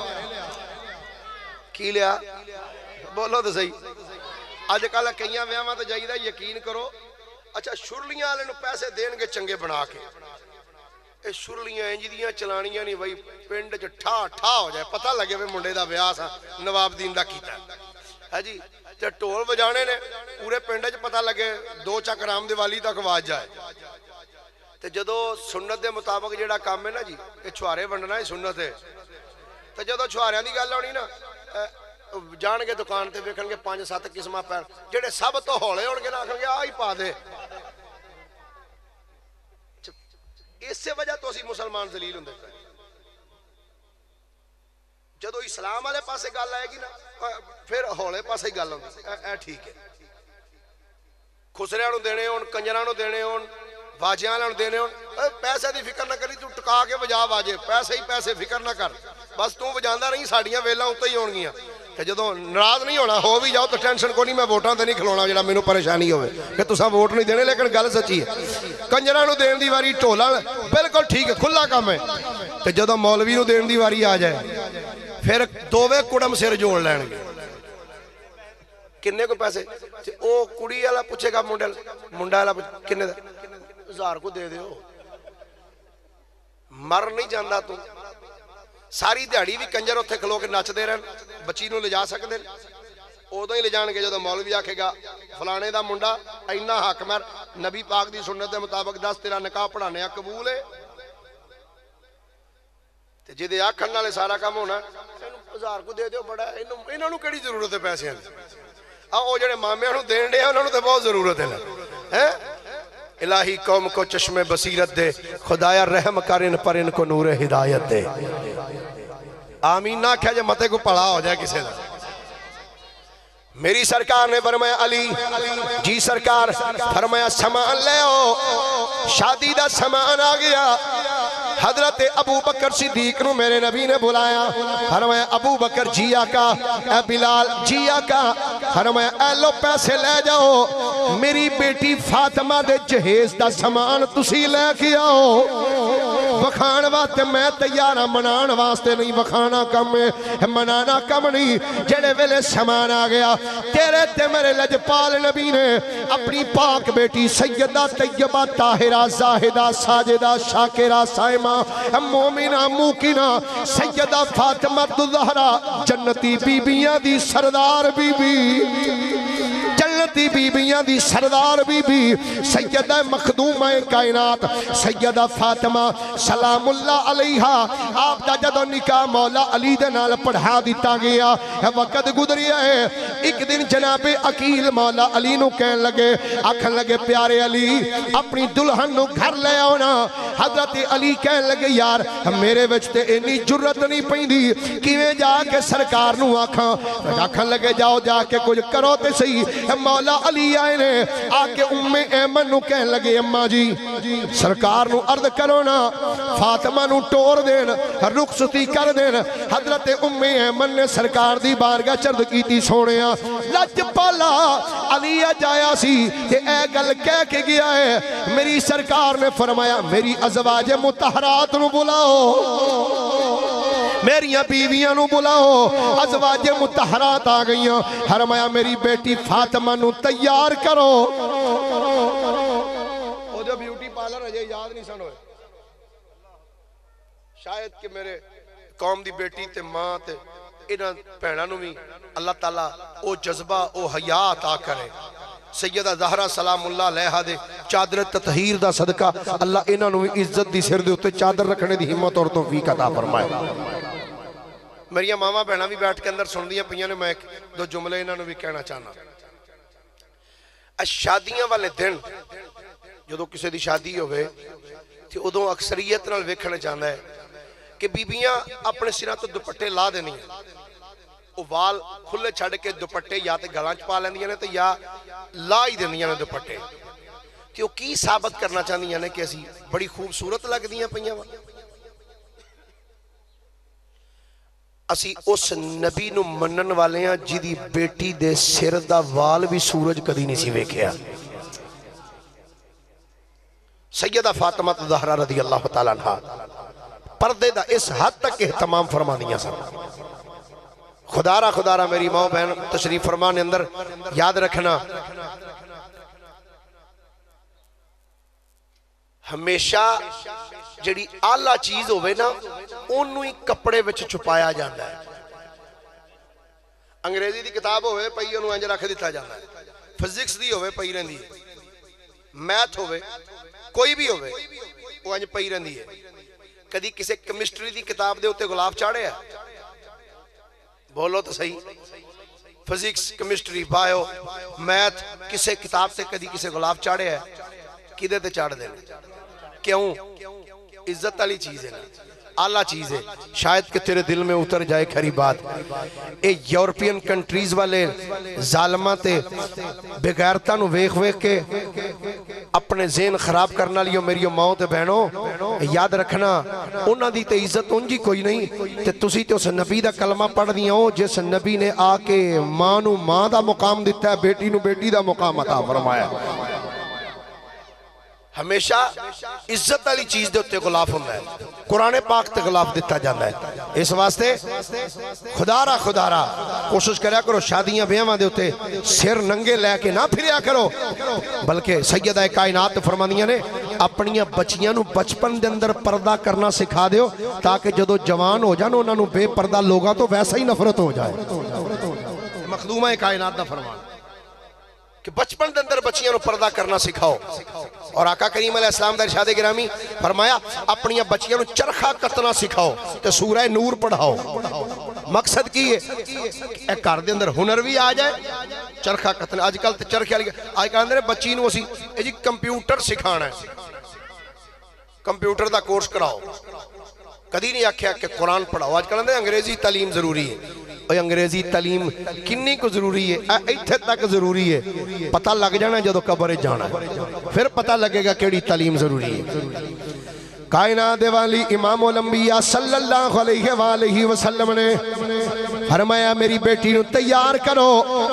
کی لیا بولو تو صحیح آج کل کئیاں ویاواں تے جائیدہ یقین کرو اچھا شرلیاں والے نو پیسے دین گے چنگے بنا کے اے شرلیاں انج دیاں چلانیاں نہیں بھائی پنڈ چ ٹھا ٹھا ہو جائے پتہ لگے وے منڈے دا ویاہ سا نواب دین دا کیتا ہے جی تے ٹول بجانے نے پورے پنڈ چ پتہ لگے دو چک رام دیوالی تک آواز جائے تے جدو سنت دے مطابق جیڑا کام ہے نا جی اے چھوارے ونڈنا ہی سنت ہے تے جدو چھواریاں دی گل ہونی نا جان کے دکان تے ویکھن گے پانچ سات قسمہ پیر جڑے سب تو ہولے ہون گے نہ آکھن گے آئی پا دے اس سے وجہ تو اسی مسلمان ذلیل ہوندے جدو اسلام والے پاسے گل آئے گی نا پھر ہولے پاسے ہی گل ہوندی اے ٹھیک ہے خسریاں نو دینے ہون کنجراں نو دینے ہون واجیاں نو دینے ہون پیسے دی فکر نہ کری تو ٹکا کے وجا واجے پیسے ہی پیسے فکر نہ کر بس تو وجاندہ نہیں ساڑیاں ویلا ہوتا ہی ہون گیاں کہ جدو ناراض نہیں ہونا ہو بھی جاؤ تو ٹینشن کو نہیں میں ووٹاں تے نہیں کھلونا جڑا مینوں پریشانی ہوئے کہ تساں ووٹ نہیں دینے لیکن گل سچی ہے کنجراں نو دین دی واری ٹولا بالکل ٹھیک ہے کھلا کام ہے کہ جدو مولوی نو دین دی واری آ جائے پھر دوویں کڑم سر جوڑ لین گے کنے کو پیسے او کڑی والا پوچھے گا منڈا منڈا والا کنے ہزار کو دے دیو مر نہیں جاندا تو ساری دیہڑی بھی کنجر اتنے کھلو کے نچ دے رہن بچی نو لے جا سکتے ادو ہی لے جان گے جدو مولوی آکھے گا فلانے دا منڈا اینا حاکم ہے نبی پاک دی سنت دے مطابق دس تیرا نکاح پڑھانے قبول ہے تے جدے آکھن والے سارا کام ہونا ہزار کو دے دیو بڑا انہاں نو کیڑی ضرورت ہے پیسے دی آ او جڑے مامیاں نو دین دے انہاں نو تے بہت ضرورت ہے ہیں الہی قوم کو چشم بصیرت دے خدایا رحم کر ان پر ان کو نور ہدایت دے آمین نہ کہا جے متے کو پڑھا ہو جائے کسے دا میری سرکار نے فرمایا علی جی سرکار فرمایا سامان لے او شادی دا سامان آ گیا حضرت ابو بکر صدیق نو میرے نبی نے بلایا فرمایا ابو بکر جی آقا اے بلال جی آقا فرمایا اے لو پیسے لے جاؤ میری بیٹی فاطمہ دے جہیز دا سامان تسی لے کے آؤ وکھان واسطے میں تیارہ منان واسطے نہیں وکھانا کم ہے منانا کم نہیں جڑے ویلے سامان آ گیا تیرے تے میرے لجپال نبی نے اپنی پاک بیٹی سیدہ طیبہ طاہرہ زاہدہ ساجدہ شاکرہ سائمہ ہاں مومنہ موقنہ سیدہ فاطمہ الزہرا جنتی بیبیاں دی سردار بی بی جنتی بیبیاں دی سردار بی بی سیدہ مخدومہ کائنات سیدہ فاطمہ سلام اللہ علیہ آپ دا جدو نکاح مولا علی دے نال پڑھا دیتا گیا وقت گزریا ہے ایک دن جناب عقیل مولا علی نو کہن لگے آکھن لگے پیارے علی اپنی دلہن نو گھر لے آونا حضرت علی کہن لگے یار میرے وچتے انی جرت نہیں پہندی کیویں جا کے سرکار نو آکھاں آکھن لگے جاؤ جا کے کچھ کرو تے صحیح مولا علی آئے نے آکے ام ایمن نو کہن لگے اماں جی سرکار نو عرض کرو نا فاطمہ نو ٹور دین رخصتی کر دین حضرت ام ایمن نے سرکار دی بارگاہ چرد کیتی سونیا لج پالا علی جایا سی کہ اے گل کہہ کے گیا ہے میری سرکار نے فرمایا میری ازواج مطہرات نو بلاؤ میریاں بیویاں نو بلاؤ ازواج مطہرات آ گئیاں فرمایا میری بیٹی فاطمہ نو تیار کرو او جو بیوٹی پارلر ہے یاد نہیں سن ہوئے شاید کہ میرے قوم دی بیٹی تے ماں تے انہاں بہناں نو بھی اللہ تعالیٰ او جذبہ او حیا عطا کرے سیدہ زہرا سلام اللہ علیہ دے چادر تطہیر دا صدقہ اللہ انہاں نو بھی عزت دی سر دے اتے چادر رکھنے دی ہمت اور توفیق عطا فرمائے میری ماما بہناں بھی بیٹھ کے اندر سن دیاں پئیاں نے میں دو جملے انہاں نو بھی کہنا چاہنا شادیاں والے دن جدو کسی دی شادی ہوئے تھی ادھوں اکثریت نال ویکھنا چاہنا ہے کہ بیبیاں اپنے سراں تو دوپٹے لا دینی ہیں وہ وال کھلے چھڑ کے دوپٹے یا تے گلاں چ پا لیندیاں نے تے یا لا ہی دیندیاں نے دوپٹے کہ وہ کی ثابت کرنا چاہندیاں نے کہ اسی بڑی خوبصورت لگدیاں پئیاں اسی اس نبی نو منن والے ہیں جدی بیٹی دے سر دا وال بھی سورج کدی نہیں سی ویکھیا سیدہ فاطمہ الزہرا رضی اللہ تعالیٰ عنہ پردے دا اس حد تک اہتمام فرما دیا سب خدارہ خدارہ میری ماں بہن تشریف فرمانے اندر یاد رکھنا ہمیشہ جڑی آلہ چیز ہوئے نا انہوں ہی کپڑے وچ چھپایا جاندہ ہے انگریزی دی کتاب ہوئے پئی انہوں انج رکھ دیتا جاندہ ہے فزکس دی ہوئے پئی رہن دی میتھ ہوئے کوئی بھی ہوئے وہ انج پئی رہن دی ہے کدی کسے کیمسٹری دی کتاب دے ہوتے غلاف چاڑے ہے بولو تو صحیح فزکس کیمسٹری بایو میتھ کسے کتاب سے کدی کسے غلاف چاڑے ہے کدے تے چاڑ دے کیوں عزت والی چیز ہے اعلی چیز ہے شاید کہ تیرے دل میں اتر جائے کھری بات اے یورپین کنٹریز والے ظالمہ تے بغیرتا نو ویخ ویخ کے اپنے ذہن خراب کرنا لیو میری ماں تے بہنوں یاد رکھنا انہاں دی تے عزت ان جی کوئی نہیں تے تسی تے اس نبی دا کلمہ پڑھ دیا ہو جس نبی نے آ کے ماں نو ماں دا مقام دیتا ہے بیٹی نو بیٹی دا مقام عطا فرمایا ہمیشہ عزت والی چیز دے ہوتے غلاف ہوندہ ہے قرآن پاک تے غلاف دیتا جاندہ ہے اس واسطے خدارہ خدارہ کوشش کریا کرو شادیاں بیاں دے ہوتے سر ننگے لے کے نہ پھریا کرو بلکہ سیدہ کائنات فرمانیاں نے اپنیاں بچیاں نو بچپن دے اندر پردہ کرنا سکھا دیو تاکہ جدو جوان ہو جانو انہوں بے پردہ لوگاں تو ویسا ہی نفرت ہو جائے مخدومہ کائنات دا فرمان کہ بچپن دے اندر بچیاں نو پردہ کرنا سکھاؤ اور آقا کریم علیہ السلام دا ارشاد گرامی فرمایا اپنیاں بچیاں نو چرخہ کتنا سکھاؤ تے سورہ نور پڑھاؤ مقصد کی ہے ایک کار دے اندر ہنر بھی آ جائے چرخہ کتنا آج کل تے چرخہ لگے آج کل اندر بچی نو اسی اے جی کمپیوٹر سکھانا ہے کمپیوٹر دا کورس کراؤ کدی نہیں آکھیا کہ قرآن پڑھاؤ آج کل اندر انگریزی تعلیم ضروری ہے اور انگریزی تعلیم کنی کو ضروری ہے ایتھے تک ضروری ہے پتہ لگ جانا ہے جدو قبر جانا ہے پھر پتہ لگے گا کیڑی تعلیم ضروری ہے کائنات والی امام الانبیاء صلی اللہ علیہ وآلہ وسلم نے فرمایا میری بیٹی نو تیار کرو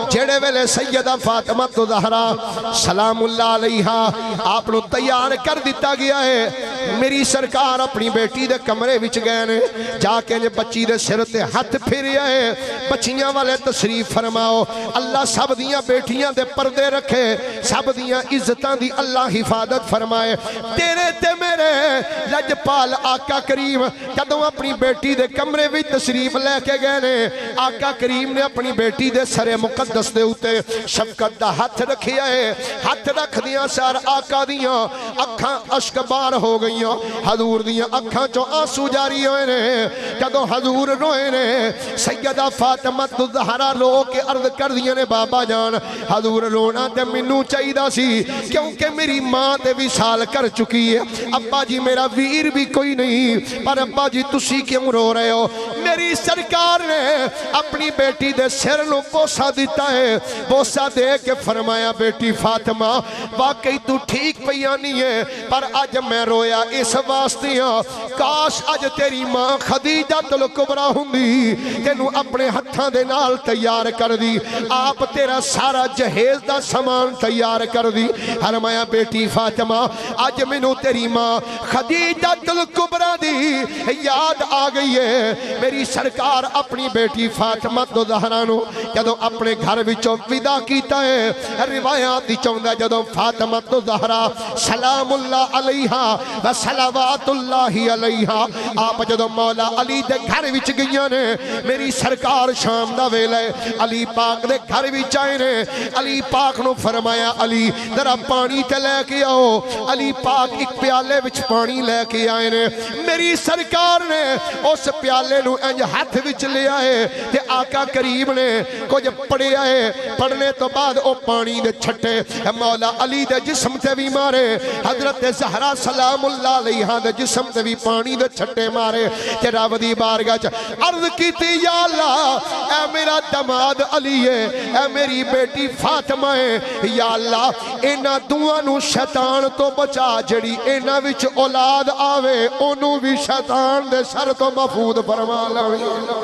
جڑے ویلے سیدہ فاطمہ زہرا سلام اللہ علیہا آپ نو تیار کر دیتا گیا ہے، میری سرکار اپنی بیٹی دے کمرے وچ گئے نے، جا کے بچی دے سر تے ہاتھ پھریا ہے، بچیاں والے تشریف فرماؤ، اللہ سب دیاں بیٹیاں دے پردے رکھے، سب دیاں عزتاں دی اللہ حفاظت فرمائے۔ تیرے تے میرے لجپال آقا کریم کدوں اپنی بیٹی دے کمرے وچ تشریف لے کے گئے نے، آقا کریم نے اپنی بیٹی دے سر مقدس دے اتے شفقت دا ہاتھ رکھیا ہے، ہاتھ رکھ دیاں سار آقا دیاں اکھاں اشک بار ہو گئیاں، حضور دیاں اکھاں چو آنسو جاری ہوئے نے، کدوں حضور روئے نے، سیدہ فاطمہ زہرا رو کے عرض کر دیاں نے بابا جان حضور رونا تے منو چاہیدہ سی کیونکہ میری ماں تے وصال کر چکی ہے، ابا جی میرا ویر بھی کوئی نہیں، پر ابا جی تسی کیوں رو رہے ہو؟ میری سرکار نے اپنی بیٹی دے سر نو بوسہ دیتا ہے، بوسہ دے کے فرمایا بیٹی فاطمہ واقعی تو ٹھیک پیانی ہے، پر آج میں رویا اس واسطیاں کاش آج تیری ماں خدیجہ الکبریٰ ہوندی تینو اپنے ہتھاں دے نال تیار کر دی، آپ تیرا سارا جہیز دا سامان تیار کر دی۔ فرمایا بیٹی فاطمہ آج منو تیری ماں خدیجہ الکبریٰ دی یاد آ گئی ہے۔ میری سرکار اپنی بیٹی فاطمہ زہرا نو جدوں اپنے گھر وچوں ودا کیتا ہے، روایات دی چوندا جدوں فاطمہ زہرا سلام اللہ علیہا و صلوات اللہ علیہا آپ جدوں مولا علی دے گھر وچ گئیاں نے، میری سرکار شام دا ویلے علی پاک دے گھر وچ آئے نے، علی پاک نو فرمایا علی ذرا پانی تے لے کے آؤ، علی پاک ایک پیالے وچ پانی لے کے آئے نے، میری سرکار نے اس پیالے نو انج ہاتھ وچ لے آئے تے آقا کریم نے کچھ پڑے آئے، پڑھنے تو بعد او پانی دے چھٹے مولا علی دے جسم تے بھی مارے، حضرت زہرا سلام اللہ علیہا دے جسم تے بھی پانی دے چھٹے مارے، تے رب دی بارگاہ چ عرض کیتی یا اللہ اے میرا دماد علی ہے، اے میری بیٹی فاطمہ ہے، یا اللہ اینا دعا نو شیطان تو بچا، جڑی اینا وچ اولاد آوے انو بھی شیطان دے سر تو محفوظ فرما لوی۔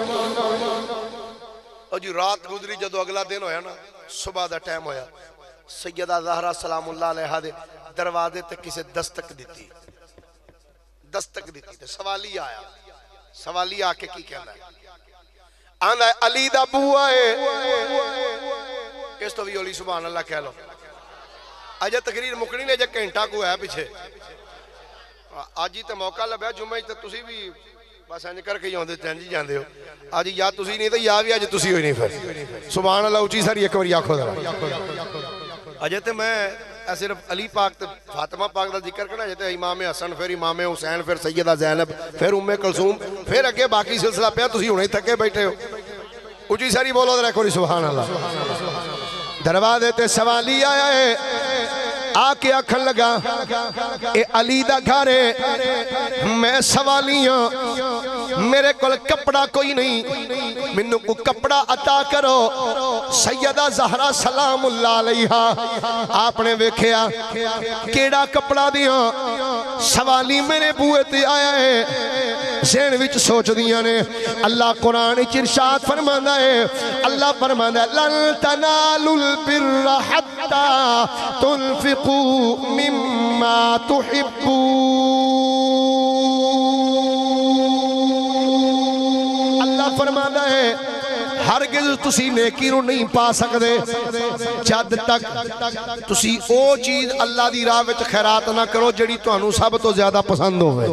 اور جی رات گزری جدو اگلا دن ہویا نا، صبح دا ٹائم ہویا، سیدہ زہرا سلام اللہ علیہ دے دروازے تے کسے دستک دیتی دستک دیتی تے سوالی آیا، سوالی آ کے کی کہنا ہے؟ آنا ہے علی دا بوا ہے، اس تو بھی علی سبحان اللہ کہہ لو، آجا تقریر مکڑی نے جا گھنٹہ کو ہے پیچھے، آجی تے موقع لبیا جمعہ تے تسی بھی بس انج کر کے ہی ہوندے چینجی جاندے ہو، آجی یا تسی نہیں تھے یا بھی آج تسی ہوئی نہیں پھر سبحان اللہ اچھی ساری ایک باری آنکھو ذرا۔ آجے تے میں صرف علی پاک تے فاطمہ پاک دا ذکر کرنا، جاتے امام حسن پھر امام حسین پھر سیدہ زینب پھر ام کلثوم پھر اگے باقی سلسلہ پہ تسی ہونے تھکے بیٹھے ہو، اچھی ساری بولو ذرا کوئی سبحان اللہ۔ دروازے تے سوالی آیا ہے، آ کے آکھن لگا اے علی دا گھر ہے، میں سوالیاں میرے کول کپڑا کوئی نہیں، منو کو کپڑا عطا کرو۔ سیدہ زہرا سلام اللہ علیہا آپ نے ویکھیا کیڑا کپڑا دیاں، سوالی میرے بوئے تے آیا ہے، ذہن وچ سوچ دیاں نے، اللہ قرآن وچ ارشاد فرماندا ہے، اللہ فرماندا ہے لن تنالوا البر حتى تنفقوا مما تحبون، اللہ فرماندا ہے ہرگز تسی نیکی رو نہیں پا سکدے جد تک تسی او چیز اللہ دی راہ وچ خیرات نہ کرو جڑی تانوں سب تو زیادہ پسند ہوئے۔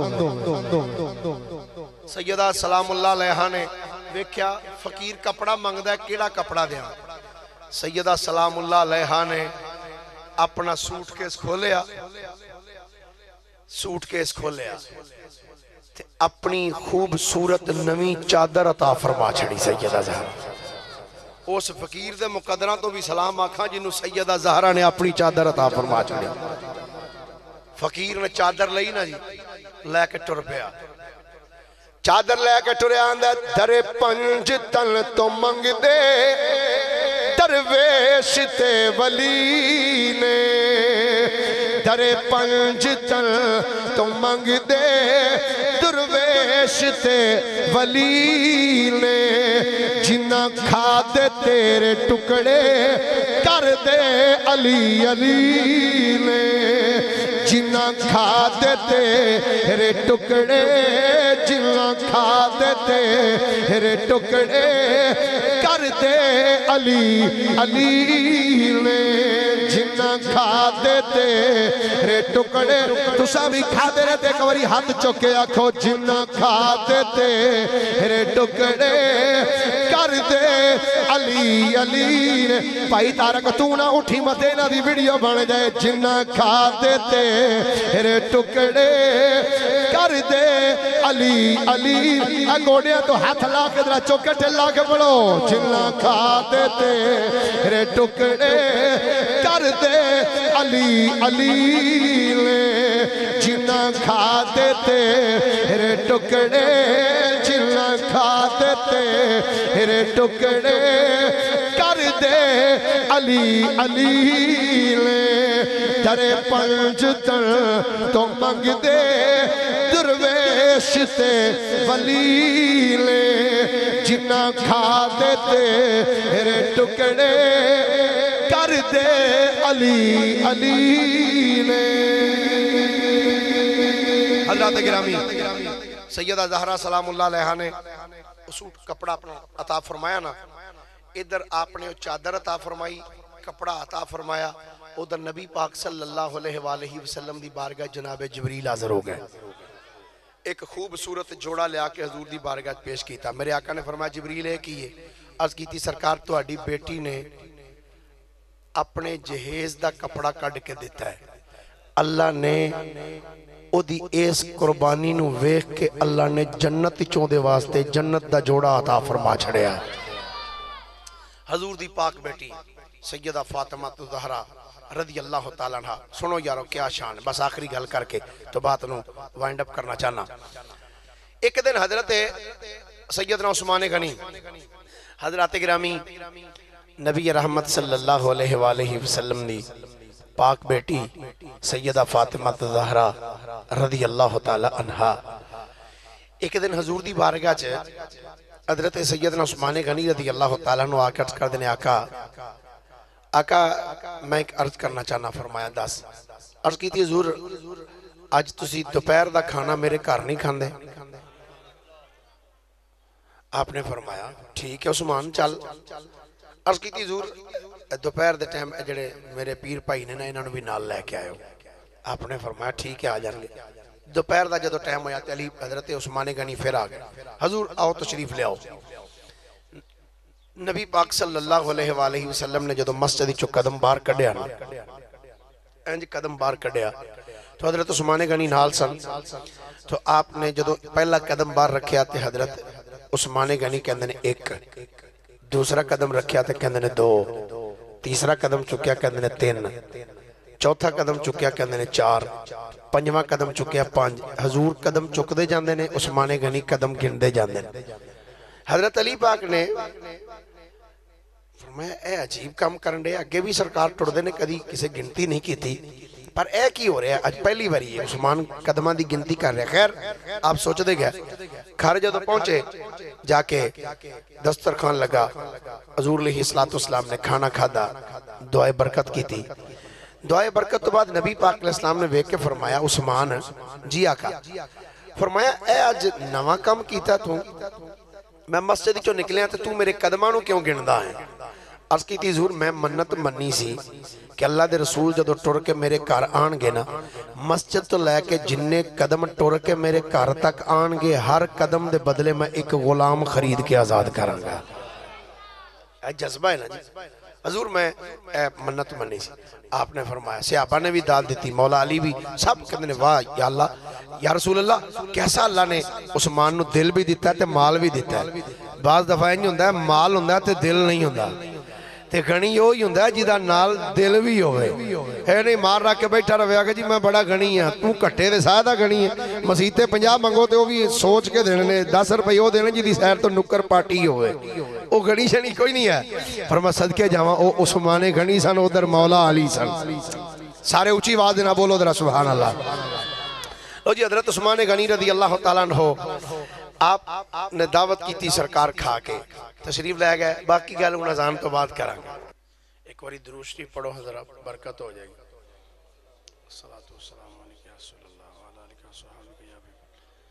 سیدہ سلام اللہ علیہ نے ویکھیا فقیر کپڑا منگدا ہے، کیڑا کپڑا دیاں؟ سیدہ سلام اللہ علیہ نے اپنا سوٹ کیس کھولیا، سوٹ کیس کھولیا اپنی خوبصورت نویں چادر عطا فرما چھڑی سیدہ زہرا۔ اس فقیر دے مقدرہ تو بھی سلام آکھاں جنہوں سیدہ زہرا نے اپنی چادر عطا فرما چھڑی۔ فقیر نے چادر لئی نا جی، لے کے ٹر پیا، چادر لے کے ٹرے آندہ در پنج تن تو منگ دے درویش تے ولی نے، در پنج تن تو منگ دے درویش درویش تے ولی نے جنہ کھا دے تیرے ٹکڑے کر دے علی علی نے جنہ کھا دے تیرے ٹکڑے جنہ کھا دے تیرے ٹکڑے کر دے علی علی نے جنہ کھا دے تیرے ٹکڑے تسا بھی کھا دے رہے دیکھ وری ہاتھ چکے آکھو جنہ کھا دے تیرے ٹکڑے کر دے علی علی نے بھائی تارک تو نہ اٹھی متے نہ دی ویڈیو بن جائے جنہ کھا دے تیرے ٹکڑے کر دے علی علی گوڑیاں تو ہاتھ لا کے درہ چوکٹے لا کے پڑھو جنہ کھا دے تیرے ٹکڑے کر دے علی علی نے جنہ کھا دے تیرے ٹکڑے جنہ کھا دے تیرے ٹکڑے کر دے علی علی نے ترے پنج تن تو منگ دے درویش تے ولی نے جنہ کھا دے تیرے ٹکڑے کر دے علی علی نے حضرات گرامی سیدہ زہرہ سلام اللہ علیہ نے سوٹ کپڑا اپنا عطا فرمایا نا ادھر آپ نے چادر عطا فرمائی کپڑا عطا فرمایا ادھر نبی پاک صلی اللہ علیہ وآلہ وسلم دی بارگاہ جناب جبریل حاضر ہو گئے ایک خوبصورت جوڑا لیا کے حضور دی بارگاہ پیش کیتا میرے آقا نے فرمایا جبریل ہے کیے عرض کی تھی سرکار تو اڈی بیٹی نے اپنے جہیز دا کپڑا کڑ کے دیتا ہے اللہ نے او دی ایس قربانی نو ویخ کے اللہ نے جنت چون دے واسطے جنت دا جوڑا عطا فرما چھڑیا حضور دی پاک بیٹی سیدہ فاطمہ زہرا رضی اللہ تعالیٰ عنہ سنو یارو کیا شان ہے بس آخری گل کر کے تو بات نو وائنڈ اپ کرنا چاہنا ایک دن حضرت سیدنا عثمان غنی حضرات گرامی نبی رحمت صلی اللہ علیہ وآلہ وسلم دی پاک بیٹی سیدہ فاطمہ زہرا رضی اللہ تعالی عنہ ایک دن حضور دی بارگاہ چھے حضرت سیدنا عثمان غنی رضی اللہ تعالیٰ عنہ آکر کر دینے آقا آقا میں ایک عرض کرنا چاہنا فرمایا دس عرض کی تھی حضور آج تسی دوپہر دا کھانا میرے گھر نہیں کھاندے آپ نے فرمایا ٹھیک ہے عثمان چل عرض کی تھی حضور دوپہر دے ٹائم جڑے میرے پیر بھائی نے نا انہوں نے بھی نال لے کے آئے ہو آپ نے فرمایا ٹھیک ہے آ جائیں گے دوپہر دا جدو ٹائم ہویا علی حضرت عثمان غنی پھر آ گئے حضور آؤ تشریف لے آؤ نبی پاک صلی اللہ علیہ وآلہ وسلم نے جدو مسجدی چو قدم بار کڑیا نا انج قدم بار کڑیا تو حضرت عثمان غنی نال سن تو آپ نے جدو پہلا قدم بار رکھیا تے حضرت عثمان غنی کہندے نے ایک دوسرا قدم رکھیا تے کہندے نے دو تیسرا قدم چکیا کہندے نے تین چوتھا قدم چکیا کہندے نے چار پنجواں قدم چکیا پانچ حضور قدم چک دے جاندے نے عثمان غنی قدم گن دے جاندے نے حضرت علی پاک نے فرمایا اے عجیب کام کرن دے اگے بھی سرکار ٹر دے نے کدی کسے گنتی نہیں کی تھی پر اے کی ہو رہا ہے آج پہلی باری ہے عثمان قدمہ دی گنتی کر رہے خیر آپ سوچ دے گئے گھر جدو پہنچے جا کے دسترخوان لگا حضور علیہ السلام نے کھانا کھادا دعائے برکت کی تھی دعائے برکت تو بعد نبی پاک علیہ السلام نے ویک کے فرمایا عثمان جی آقا فرمایا اے آج نواں کام کیتا تو میں مسجد چو نکلے ہیں تو میرے قدمانوں کیوں گندا ہے عرض کی تھی حضور میں منت منی سی کہ اللہ دے رسول جدو ٹر کے میرے کار آن گے نا مسجد تو لے کے جننے قدم ٹر کے میرے کار تک آن گے ہر قدم دے بدلے میں ایک غلام خرید کے آزاد کروں گا اے جذبہ ہے نا جی حضور میں اے منت منی سی آپ نے فرمایا صحابہ نے بھی دال دیتی مولا علی بھی سب کہتے ہیں واہ یا اللہ یا رسول اللہ کیسا اللہ نے عثمان نو دل بھی دیتا ہے تے مال بھی دیتا ہے بعض دفعہ نہیں ہوندہ ہے مال ہوندہ ہے تے دل نہیں ہوندہ تے گھنی یوں ہی ہوندہ ہے جیدہ نال دل بھی ہوئے ہے نہیں مار رکھ کے بیٹھا رہے آگے جی میں بڑا گھنی ہاں تو کٹے دے سادہ گھنی ہے مسیحتے پنجاب منگو تے وہ بھی سوچ کے دینے دس روپے ہو دینے جی دی سیر تو نکر پارٹی ہوئے وہ گھنی شنی کوئی نہیں ہے فرما صدقے جاواں او عثمان گھنی سن ادھر مولا علی سن سارے اونچی آواز دینا بولو ذرا سبحان اللہ او جی حضرت عثمان غنی رضی اللہ تعالیٰ عنہ آپ نے دعوت کی تھی سرکار کھا کے تشریف لے گئے. باقی گل ہن اذان تو بات کریں گے. ایک باری درود شریف پڑھو حضرت برکت ہو جائے گی. الصلاۃ والسلام علیک یا رسول اللہ وعلی آلہ وصحبہ یا حبیب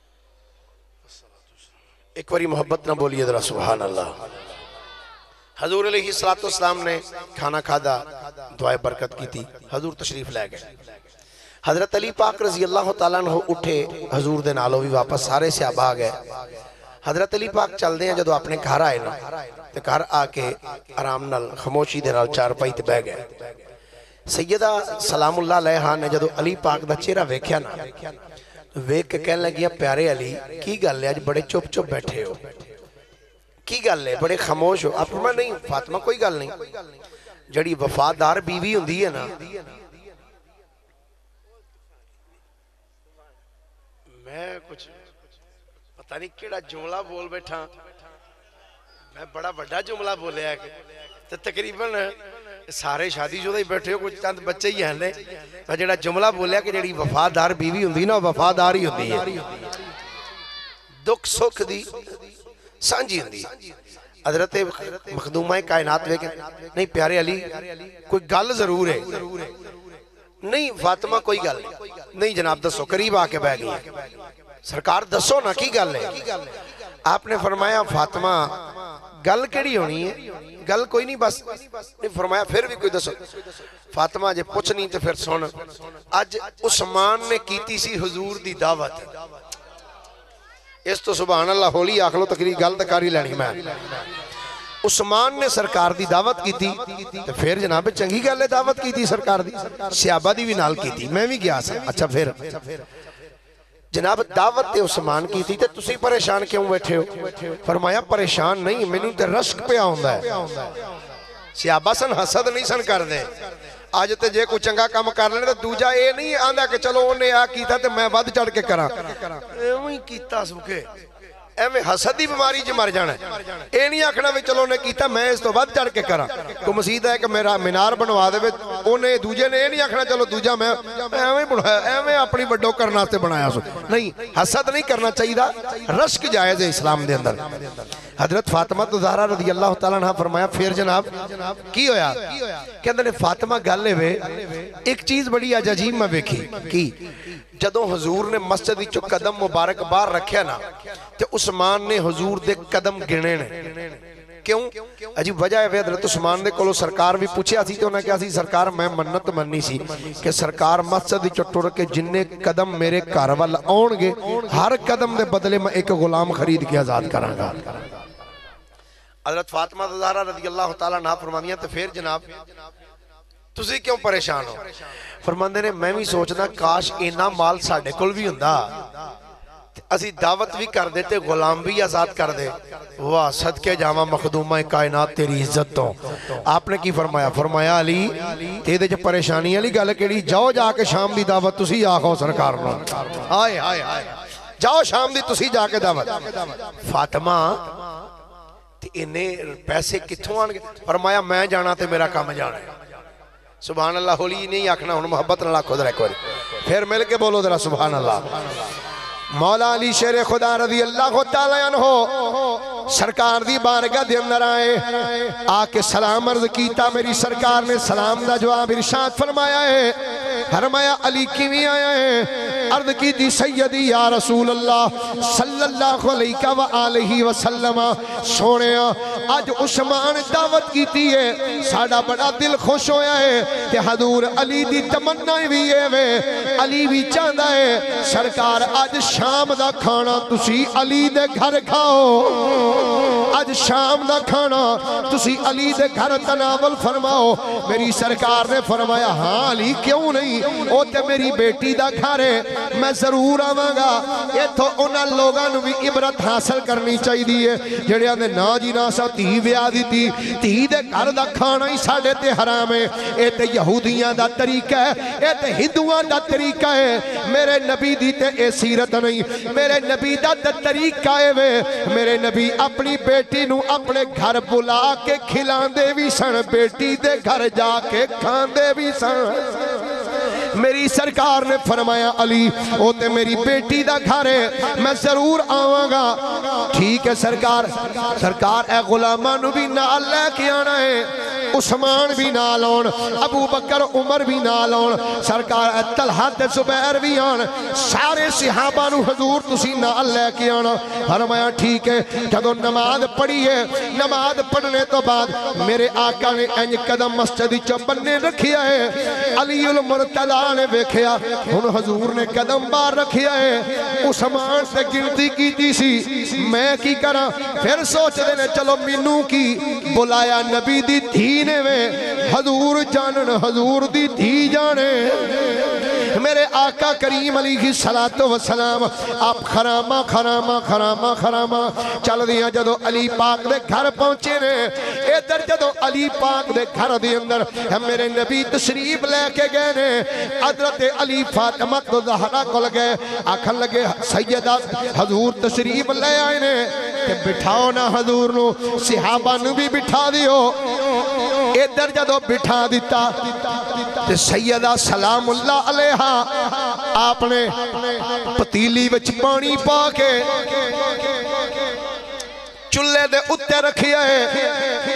اللہ. ایک باری محبت نہ بولیے ذرا سبحان اللہ. حضور علیہ الصلوۃ والسلام نے کھانا کھادا, دعائے برکت کی تھی, حضور تشریف لے گئے. حضرت علی پاک رضی اللہ تعالیٰ عنہ اٹھے, حضور دے نالوں بھی واپس سارے سے آبا گئے. حضرت علی پاک چل دے ہیں جدو اپنے گھر آئے نا, تے گھر آ کے آرام نال خاموشی دے نال چار پائی تے بہ گئے. سیدہ سلام اللہ علیہا نے جدو علی پاک دا چہرہ ویکھیا نا, ویکھ کے کہنے لگیا پیارے علی کی گل ہے اج بڑے چپ چپ بیٹھے ہو, کی گل ہے بڑے خاموش ہو. آپ فرمایا نہیں فاطمہ کوئی گل نہیں, جڑی وفادار بیوی ہوندی ہے نا, میں کچھ پتہ نہیں کیڑا جملہ بول بیٹھا, میں بڑا بڑا جملہ بولے ہے کہ تقریباً سارے شادی شدہ ہی بیٹھے ہو, کچھ چند بچے ہی ہیں نے. میں جڑا جملہ بولیا کہ جڑی وفادار بیوی ہوندی نا وفادار ہی ہوندی ہے, دکھ سکھ دی سانجی ہوندی. حضرت مخدومہ کائنات وے کہ نہیں پیارے علی کوئی گل ضرور ہے. نہیں فاطمہ کوئی گل نہیں جناب دسو, قریب آ کے بہ گئی. سرکار دسو نا کی گل ہے. آپ نے فرمایا فاطمہ گل کیڑی ہونی ہے, گل کوئی نہیں بس. نہیں فرمایا پھر بھی کوئی دسو. فاطمہ جے پوچھ نہیں تو پھر سن, اج عثمان نے کیتی سی حضور دی دعوت. اس تو سبحان اللہ ہولی آخ لو تقریر گل تکاری لینی. میں عثمان نے سرکار دی دعوت کی تھی تو پھر جناب چنگی گل ہے دعوت کی تھی سرکار دی, صحابہ دی بھی نال کی تھی, میں بھی گیا سا. اچھا پھر جناب دعوت تے عثمان کی تھی تے تسی پریشان کیوں بیٹھے ہو. فرمایا پریشان نہیں, میں نے تے رشک پیا ہوندا ہے. صحابہ سن حسد نہیں سن کر دے. آج تے جے کوئی چنگا کام کر لینے تو دوجا اے نہیں آندا کہ چلو انہیں آ کیتا تے میں ود چڑھ کے کراں, ایویں کیتا سوکے ایویں حسد دی بیماری جے مر جانا ہے. اے نہیں آکھنا وی چلو نے کیتا میں اس تو ود چڑھ کے کراں. کوئی مسجد ہے کہ میرا مینار بنوا دے, اونے دوجے نے اے نہیں آکھنا چلو دوجا میں ایویں بنایا ایویں اپنی وڈو کرنا تے بنایا سو. نہیں, حسد نہیں کرنا چاہیے, رشک جائز ہے اسلام دے اندر. حضرت فاطمہ زہرا رضی اللہ تعالیٰ عنہ فرمایا پھر جناب کی ہویا کہ اندر فاطمہ گل ہے. ایک چیز بڑی عجیب میں دیکھی کی جدوں حضور نے مسجد چو قدم مبارک بار رکھیا نا تے عثمان نے حضور دے قدم گنے نے. کیوں عجیب وجہ ہے. حضرت عثمان دے کولو سرکار بھی پوچھیا سی تے انہاں کہا سی سرکار میں منت مننی سی کہ سرکار مسجد چو ٹر کے جننے قدم میرے گھر ول آون گے ہر قدم دے بدلے میں ایک غلام خرید کے آزاد کراں گا. حضرت فاطمہ زہرا رضی اللہ تعالیٰ عنہ فرماندیاں تے پھر جناب تسی کیوں پریشان ہو. فرماندے نے میں بھی سوچنا کاش اینا مال ساڑھے کل بھی ہوندا, اسی دعوت بھی کر دیتے غلام بھی آزاد کر دے. واہ صدقے جامع مخدومہ کائنات تیری عزت تو. آپ نے کی فرمایا فرمایا علی تیدے جو پریشانی علی گل کیڑی, جاؤ جا کے شام دی دعوت تسی آخو سرکار نو, آئے آئے آئے جاؤ شام دی تسی جا کے دعوت. فاطمہ انہیں پیسے کتھوں آن گے. فرمایا میں جانا تے میرا کام جانا ہے. سبحان اللہ ہولی نہیں آکھنا ہوں محبت نہ لاکھو درہ کوئی پھر مل کے بولو ذرا سبحان اللہ. مولا علی شیر خدا رضی اللہ تعالیٰ عنہ سرکار دی بارگاہ دے اندر آئے, آ کے سلام عرض کیتا. میری سرکار نے سلام دا جواب ارشاد فرمایا ہے. فرمایا علی کیویں آیا ہے. عرض کی دی سیدی یا رسول اللہ صلی اللہ علیہ وآلہ وسلم سونے آج عثمان دعوت کی تھی ہے, ساڑا بڑا دل خوش ہویا ہے کہ حضور علی دی تمنا بھی ہے, علی بھی چاہتا ہے سرکار آج شام دا کھانا تسی علی دے گھر کھاؤ, آج شام دا کھانا تسی علی دے گھر تناول فرماؤ. میری سرکار نے فرمایا ہاں علی کیوں نہیں, او تے میری بیٹی دا گھر ہے, میں ضرور آواں گا. یہ تو انہاں لوگاں بھی عبرت حاصل کرنی چاہی دیئے جڑیاں دے نا جی ناسا تی ویا دی تی تی دے گھر دا کھانا ہی ساڑھے تے حرام ہے. اے تے یہودیاں دا طریقہ ہے, اے تے ہندوان دا طریقہ ہے. میرے نبی دی تے اے سیرت نہیں, میرے نبی دا دا طریقہ ہے وے. میرے نبی اپنی بیٹی نو اپنے گھر بلا کے کھلان دے بھی سن, بیٹی دے گھر جا کے کھان دے بھی سن. میری سرکار نے فرمایا علی او تے میری بیٹی دا گھر ہے میں ضرور آواں گا ٹھیک ہے سرکار سرکار اے غلامانو بھی نال لے کے آنا ہے عثمان بھی نال آن ابو بکر عمر بھی نال آن سرکار طلحہ تے زبیر بھی آن سارے صحابہ نو حضور تسی نال لے کے آنا فرمایا ٹھیک ہے جدو نماز پڑھی ہے نماز پڑھنے تو بعد میرے آقا نے انج قدم مسجد چبنے رکھیا ہے علی المرتضی نے ویکھیا ہن حضور نے قدم بار رکھیا ہے عثمان سے گنتی کیتی سی میں کی کراں پھر سوچ دے نے چلو مینوں کی بلایا نبی دی دھی نے وے حضور جانن حضور دی دھی جانے میرے آقا کریم علیہ السلام آپ خرامہ خرامہ خرامہ خرامہ چل دیا جدو علی پاک دے گھر پہنچے نے ادھر جدو علی پاک دے گھر دے اندر میرے نبی تشریف لے کے گئے نے حضرت علی فاطمہ تو زہرا کو لگے آکھن لگے سیدہ حضور تشریف لے آئے نے کہ بٹھاؤ نا حضور نو صحابہ نو بھی بٹھا دیو ادھر جدو بٹھا دیتا تے سیدہ سلام اللہ علیہ آپ نے پتیلی وچ پانی پا کے چلے دے اتے رکھیا ہے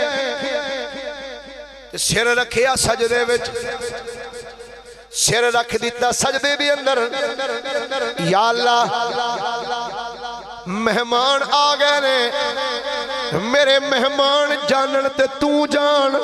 سر رکھیا سجدے وچ سر رکھ دیتا سجدے دی اندر یا اللہ مہمان آ گئے نے میرے مہمان جانن تے تو جان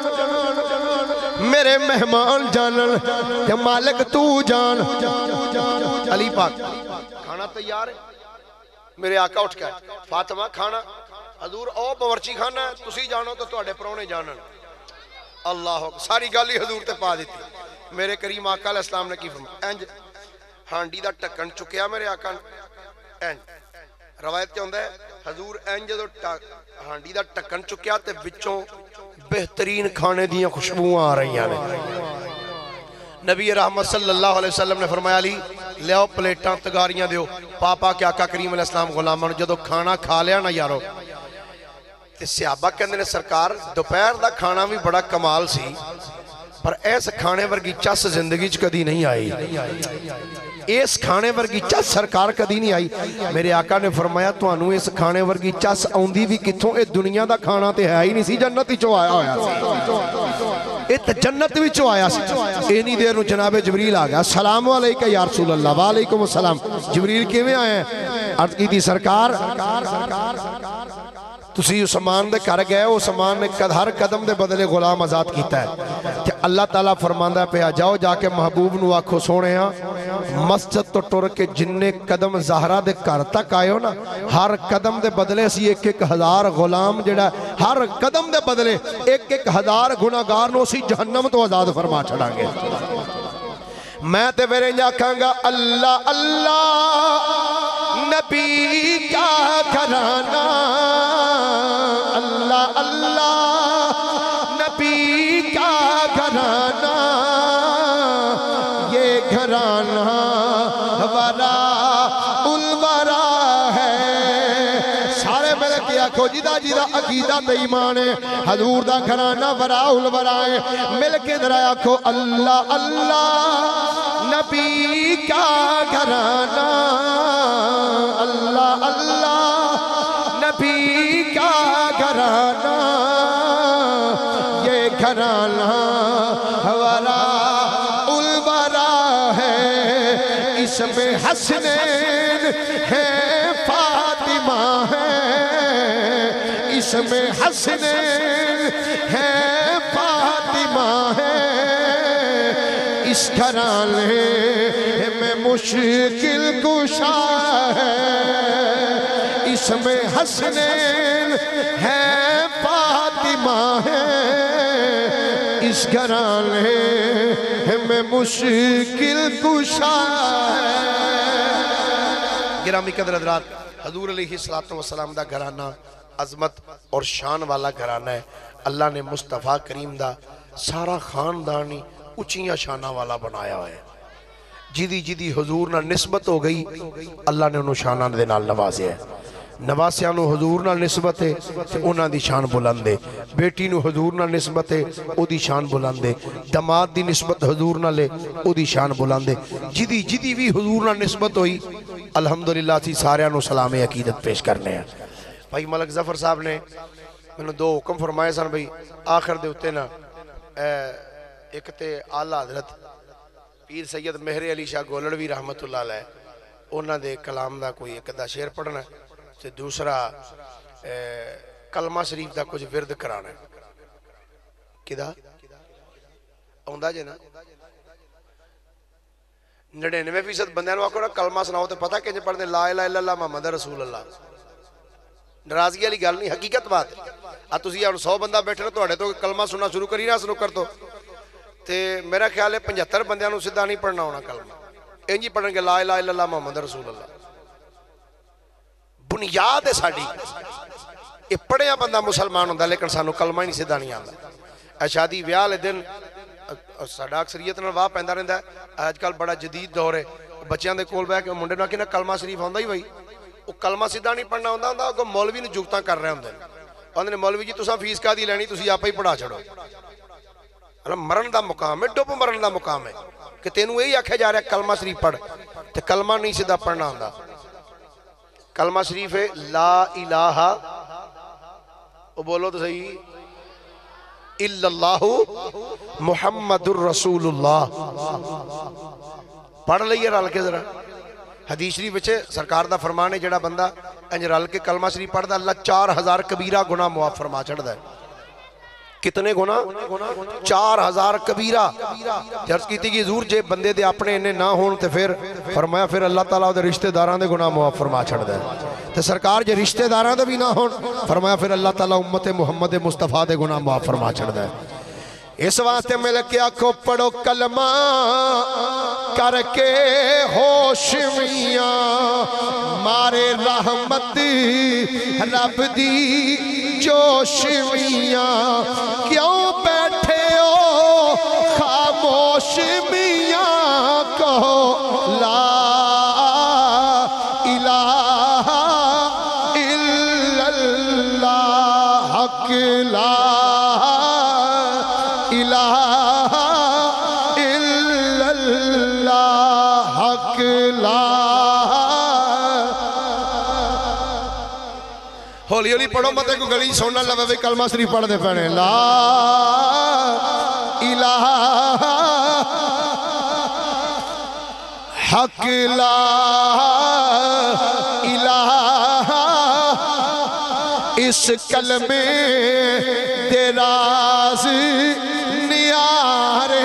میرے مہمان جانن تے مالک تو جان علی پاک کھانا تیار ہے میرے آقا اٹھ گئے فاطمہ کھانا حضور او باورچی کھانا ہے تسی جانو تو تواڈے پرونے جانن اللہ ساری گالی حضور تے پا دیتی میرے کریم آقا علیہ السلام نے کی فرمایا انج ہانڈی دا ٹکن چکیا میرے آقا انج روایت کیا ہوندہ ہے حضور انج جدو ہانڈی دا ٹکن چکیا تے وچوں بہترین کھانے دیاں خوشبوئیں آ رہی ہیں نبی رحمت صلی اللہ علیہ وسلم نے فرمایا علی لے آؤ پلیٹاں تگاریاں دیو پاپا کے آقا کریم علیہ السلام غلامان جدو کھانا کھا لیا نا یارو تے صحابہ کہندے نے سرکار دوپہر دا کھانا بھی بڑا کمال سی پر ایس کھانے ورگی چس زندگی چ کدی نہیں آئی اس کھانے ورگی چس سرکار کدی نہیں آئی میرے آقا نے فرمایا تانوں اس کھانے ورگی چس آوندی بھی کتھوں اے دنیا دا کھانا تے ہے ہی نہیں سی جنت وچوں آیا ہویا سی اے تے جنت وچوں آیا سی اینی دیر نو جناب جبریل آ گیا السلام علیکم یا رسول اللہ وعلیکم السلام جبریل کیویں آئے ہیں عرض کی تھی سرکار تسی عثمان دے کر گئے عثمان نے ہر قدم دے بدلے غلام آزاد کیتا ہے کہ اللہ تعالیٰ فرماندہ پہ آ جاؤ جا کے محبوب نو آکھو سونے ہاں مسجد تو ٹر کے جننے قدم زہرہ دے کر تک آئے ہو نا ہر قدم دے بدلے سی ایک ایک ہزار غلام جڑا ہر قدم دے بدلے ایک ایک ہزار گناہگار نو سی جہنم تو آزاد فرما چھڑا گے میں تے میرے جا کھاں گا اللہ اللہ نبی کا گھرانہ اللہ اللہ نبی کا گھرانہ یہ گھرانہ ورا الورا ہے سارے ملے کیا کو جدہ جدہ عقیدہ تے ایمان ہے حضور دا گھرانہ ورا الورا ہے مل کے درایا کو اللہ اللہ نبی کا گھرانہ اللہ اللہ نبی کا گھرانہ یہ گھرانہ ورا الورا ہے اس میں حسنین ہے فاطمہ ہے اس میں حسنین ہے فاطمہ ہے اس گھرانے میں مشکل کشا ہے اس میں حسنین ہے فاطمہ ہے اس گھرانے میں مشکل کشا ہے گرامی قدر حضرات حضور علیہ السلام دا گھرانہ عظمت اور شان والا گھرانہ ہے اللہ نے مصطفیٰ کریم دا سارا خاندانی اچھیاں شانہ والا بنایا ہے جیدی جیدی حضور نہ نسبت ہو گئی اللہ نے انہوں شانہ دے نال نوازے ہے نواسیاں نو حضور نال نسبت ہے تے انہاں دی شان بلند ہے، بیٹی نو حضور نال نسبت ہے او دی شان بلند ہے، دماد دی نسبت حضور نال ہے او دی شان بلند ہے، جدی جدی بھی حضور نال نسبت ہوئی الحمدللہ سی سارے نو سلام عقیدت پیش کرنے ہیں۔ بھائی ملک ظفر صاحب نے میں دو حکم فرمائے سن بھائی آخر دے ہوتے نا، ایک تے اعلیٰ حضرت پیر سید مہر علی شاہ گولڑوی رحمت اللہ علیہ انہاں دے کلام دا کوئی ایک دا شعر پڑھنا ہے تے دوسرا کلمہ شریف دا کچھ ورد کرانا ہے۔ کدا اوندہ جے نا نڑینوے فیصد بندے نو آکو نا کلمہ سناؤ تے پتہ کہ جے پڑھنے لا الہ الا اللہ محمد رسول اللہ، ناراضگی والی گل نہیں، حقیقت بات ہے۔ آج تسی ہن سو بندہ بیٹھے نا تواڈے تو کلمہ سننا شروع کری نا شروع کر تو تے میرا خیال ہے پچہتر بندیاں نو سیدھا نہیں پڑھنا ہونا کلمہ، انجی پڑھن گے لا الہ الا اللہ محمد رسول اللہ، بنیاد ہے ساڈی۔ یہ پڑھیا بندہ مسلمان ہوندا لیکن سانو کلمہ ہی نہیں سیدھا نہیں آندا۔ اے شادی ویاہ والے دن ساڈا اکثریت نال واہ پیندا رہندا ہے، اج کل بڑا جدید دور ہے، بچیاں دے کول بیٹھ کے منڈے نال کہنا کلمہ شریف آندا ہی بھائی، وہ کلمہ سیدھا نہیں پڑھنا ہوندا ہوندا اگوں مولوی نوں جگتاں کر رہے ہوندے نے، نے مولوی جی تساں فیس کادی لینی تسی آپ ہی پڑھا چھڑو۔ مرن دا مقام ہے، ڈب مرن دا مقام ہے کہ تینوں یہی آکھیا جا رہا ہے کلمہ شریف پڑھ، تے کلمہ نہیں سیدھا پڑھنا ہوندا۔ کلمہ شریف ہے لا الہ، وہ بولو تو صحیح، الا اللہ محمد الرسول اللہ، پڑھ لئیے رل کے ذرا۔ حدیث شریف بچے سرکار دا فرمان ہے جڑا بندہ انج رل کے کلمہ شریف پڑھ دا اللہ چار ہزار کبیرہ گناہ معاف فرما چھڑ دا ہے۔ کتنے گناہ؟ چار ہزار کبیرہ۔ عرض کیتی کہ حضور جے بندے دے اپنے انہیں نہ ہون تے پھر فرمایا پھر اللہ تعالیٰ دے رشتہ داران دے گناہ معاف فرما چھڑ دے، تے سرکار جے رشتہ داران دے بھی نہ ہون فرمایا پھر اللہ تعالیٰ امت محمد مصطفیٰ دے گناہ معاف فرما چھڑ دے۔ اس واسطے مل کے آکھو پڑھو کلمہ کر کے ہوش میاں، مارے رحمت رب دی جوش میاں، کیوں بیٹھے ہو خاموش میاں، کہو لا الہ الا اللہ، حق لا الہ الا اللہ، حق لا۔ ہولی ہولی پڑھو متے کو گلی سونا لگا بھی کلمہ شریف پڑھ دے پڑھنے، لا الہ حق لا الہ، اس کلمے دے راز نیارے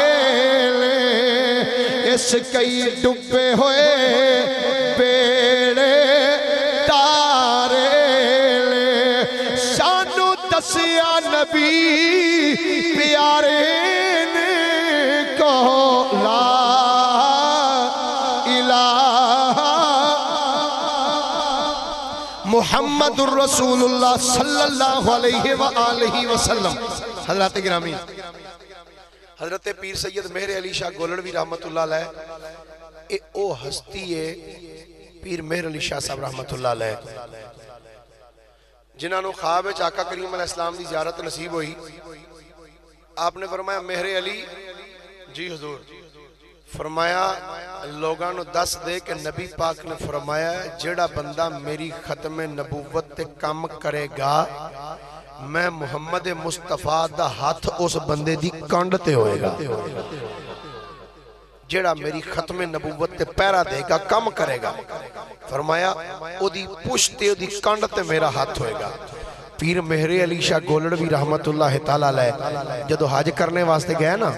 لے، اس کئی ڈبے ہوئے بیڑے تارے لے، شانو دسیا نبی پیارے نے، کہو لا محمد الرسول اللہ صلی اللہ علیہ وآلہ وسلم۔ حضرات گرامی، حضرت پیر سید مہر علی شاہ گولڑوی رحمت اللہ علیہ اے او ہستی ہے، پیر مہر علی شاہ صاحب رحمت اللہ علیہ جنہاں نو خواب آقا کریم علیہ السلام دی زیارت نصیب ہوئی۔ آپ نے فرمایا مہر علی جی حضور، فرمایا لوگاں نو دس دے کہ نبی پاک نے فرمایا جڑا بندہ میری ختم نبوت تے کم کرے گا میں محمد مصطفیٰ دا ہاتھ اس بندے دی کانڈ تے ہوئے گا، جڑا میری ختم نبوت تے پیرا دے گا کم کرے گا، فرمایا او دی پشتے او دی کانڈ تے میرا ہاتھ ہوئے گا۔ پیر مہر علی شاہ گولڑوی رحمت اللہ تعالیٰ علیہ جدو حج کرنے واسطے گئے نا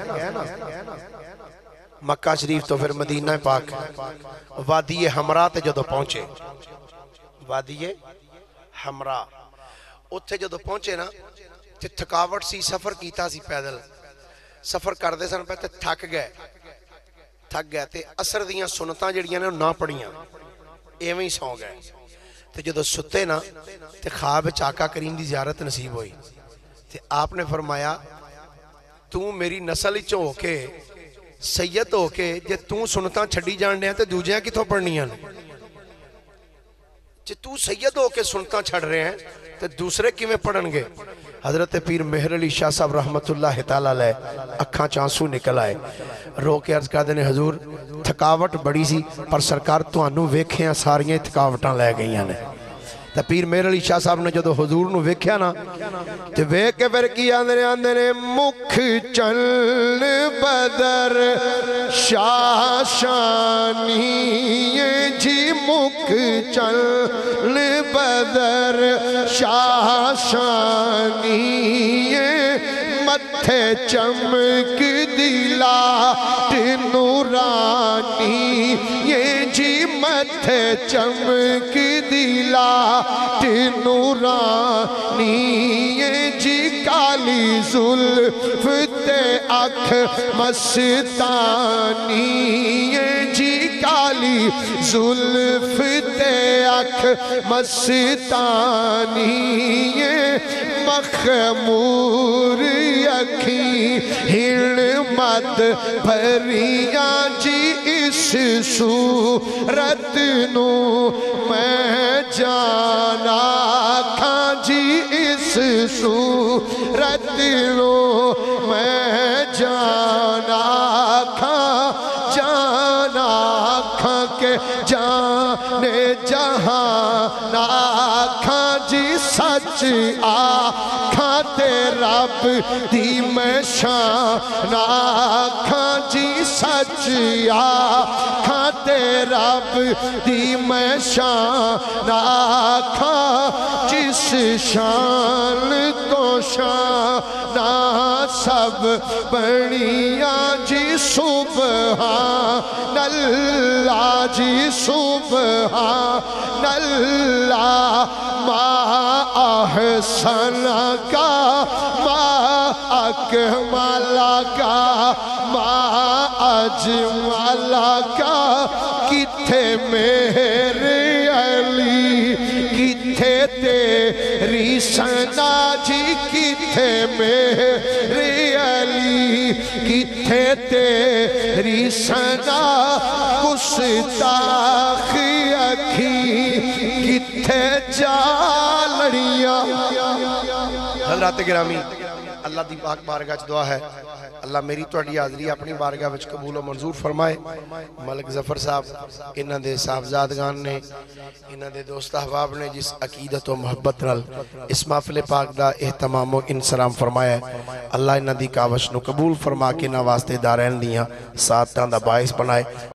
مکہ شریف تو پھر مدینہ پاک، وادی ہمراہ تے جدو پہنچے، وادی ہمراہ اتھے جدو پہنچے نا تے تھکاوٹ سی، سفر کیتا سی پیدل، سفر کر دے سن پہ تے تھک گئے تھک گئے تے اثر دیاں سنتاں جڑیاں نے نہ پڑیاں ایویں ہی سو گئے، تے جدو ستے نا تے خواب آقا کریم دی زیارت نصیب ہوئی، تے آپ نے فرمایا تو میری نسل چو ہو کے سید ہو کے جے توں سنتاں چھڑی جان دیا تے دوجیاں کی تھو پڑھنیاں جی تو سید ہو کے سنتا چھڑ رہے ہیں تو دوسرے کی میں پڑھن گے. حضرت پیر مہر علی شاہ صاحب رحمت اللہ تعالیٰ لے اکھاں چانسو نکل آئے, رو کے عرض کہا دینے حضور تھکاوٹ بڑی سی پر سرکار تو انو ویکھے ہیں ساریاں تھکاوٹاں لے گئی ہیں. تو پیر مہر علی شاہ صاحب نے جدو حضور نو ویکھیا نا تو ویکھ کے پھر کی آندھنے آندھنے مکھ چل بدر شاہ شانی جی مکھ چل بدر شاہ شانی متھے چمک دلا نورانی یہ جی متھے چمک دلا نورانی یہ جی کالی زلف تے اکھ مستانی یہ جی کالی زلف تے اکھ مستانی یہ مخمور اکھی ہن مد بھریاں جی اس صورت نو میں جانا کھاں جی اس صورت نو میں جانا کھاں جانا کھاں کے جانے جہاں کھاں جی سچ آکھاں تے رب دی میں شان آکھاں جی سچ آکھاں تے رب دی میں شان آکھاں جس شان تو شان سب بڑیاں جی سبحان اللہ جی سبحان اللہ ما احسن کا ما اکمل کا ما اجمل کا کتھے میرے علی کتھے تیری ثنا جی کتھے میرے علی کتھے تیری ثنا گستاخ اکھی کتھے جالڑیاں. حضرات گرامی اللہ دی پاک بارگاہ چ دعا ہے اللہ میری توڑی حاضری اپنی بارگاہ وچ قبول و منظور فرمائے. ملک ظفر صاحب انہ دے صاحبزادگان نے انہ دے دوست احباب نے جس عقیدت و محبت نال اس محفل پاک دا اہتمام و انسلام فرمایا ہے اللہ انہ دی کاوش نو قبول فرما کے نہ واسطے دارین دیاں ساتھ دا باعث بنائے.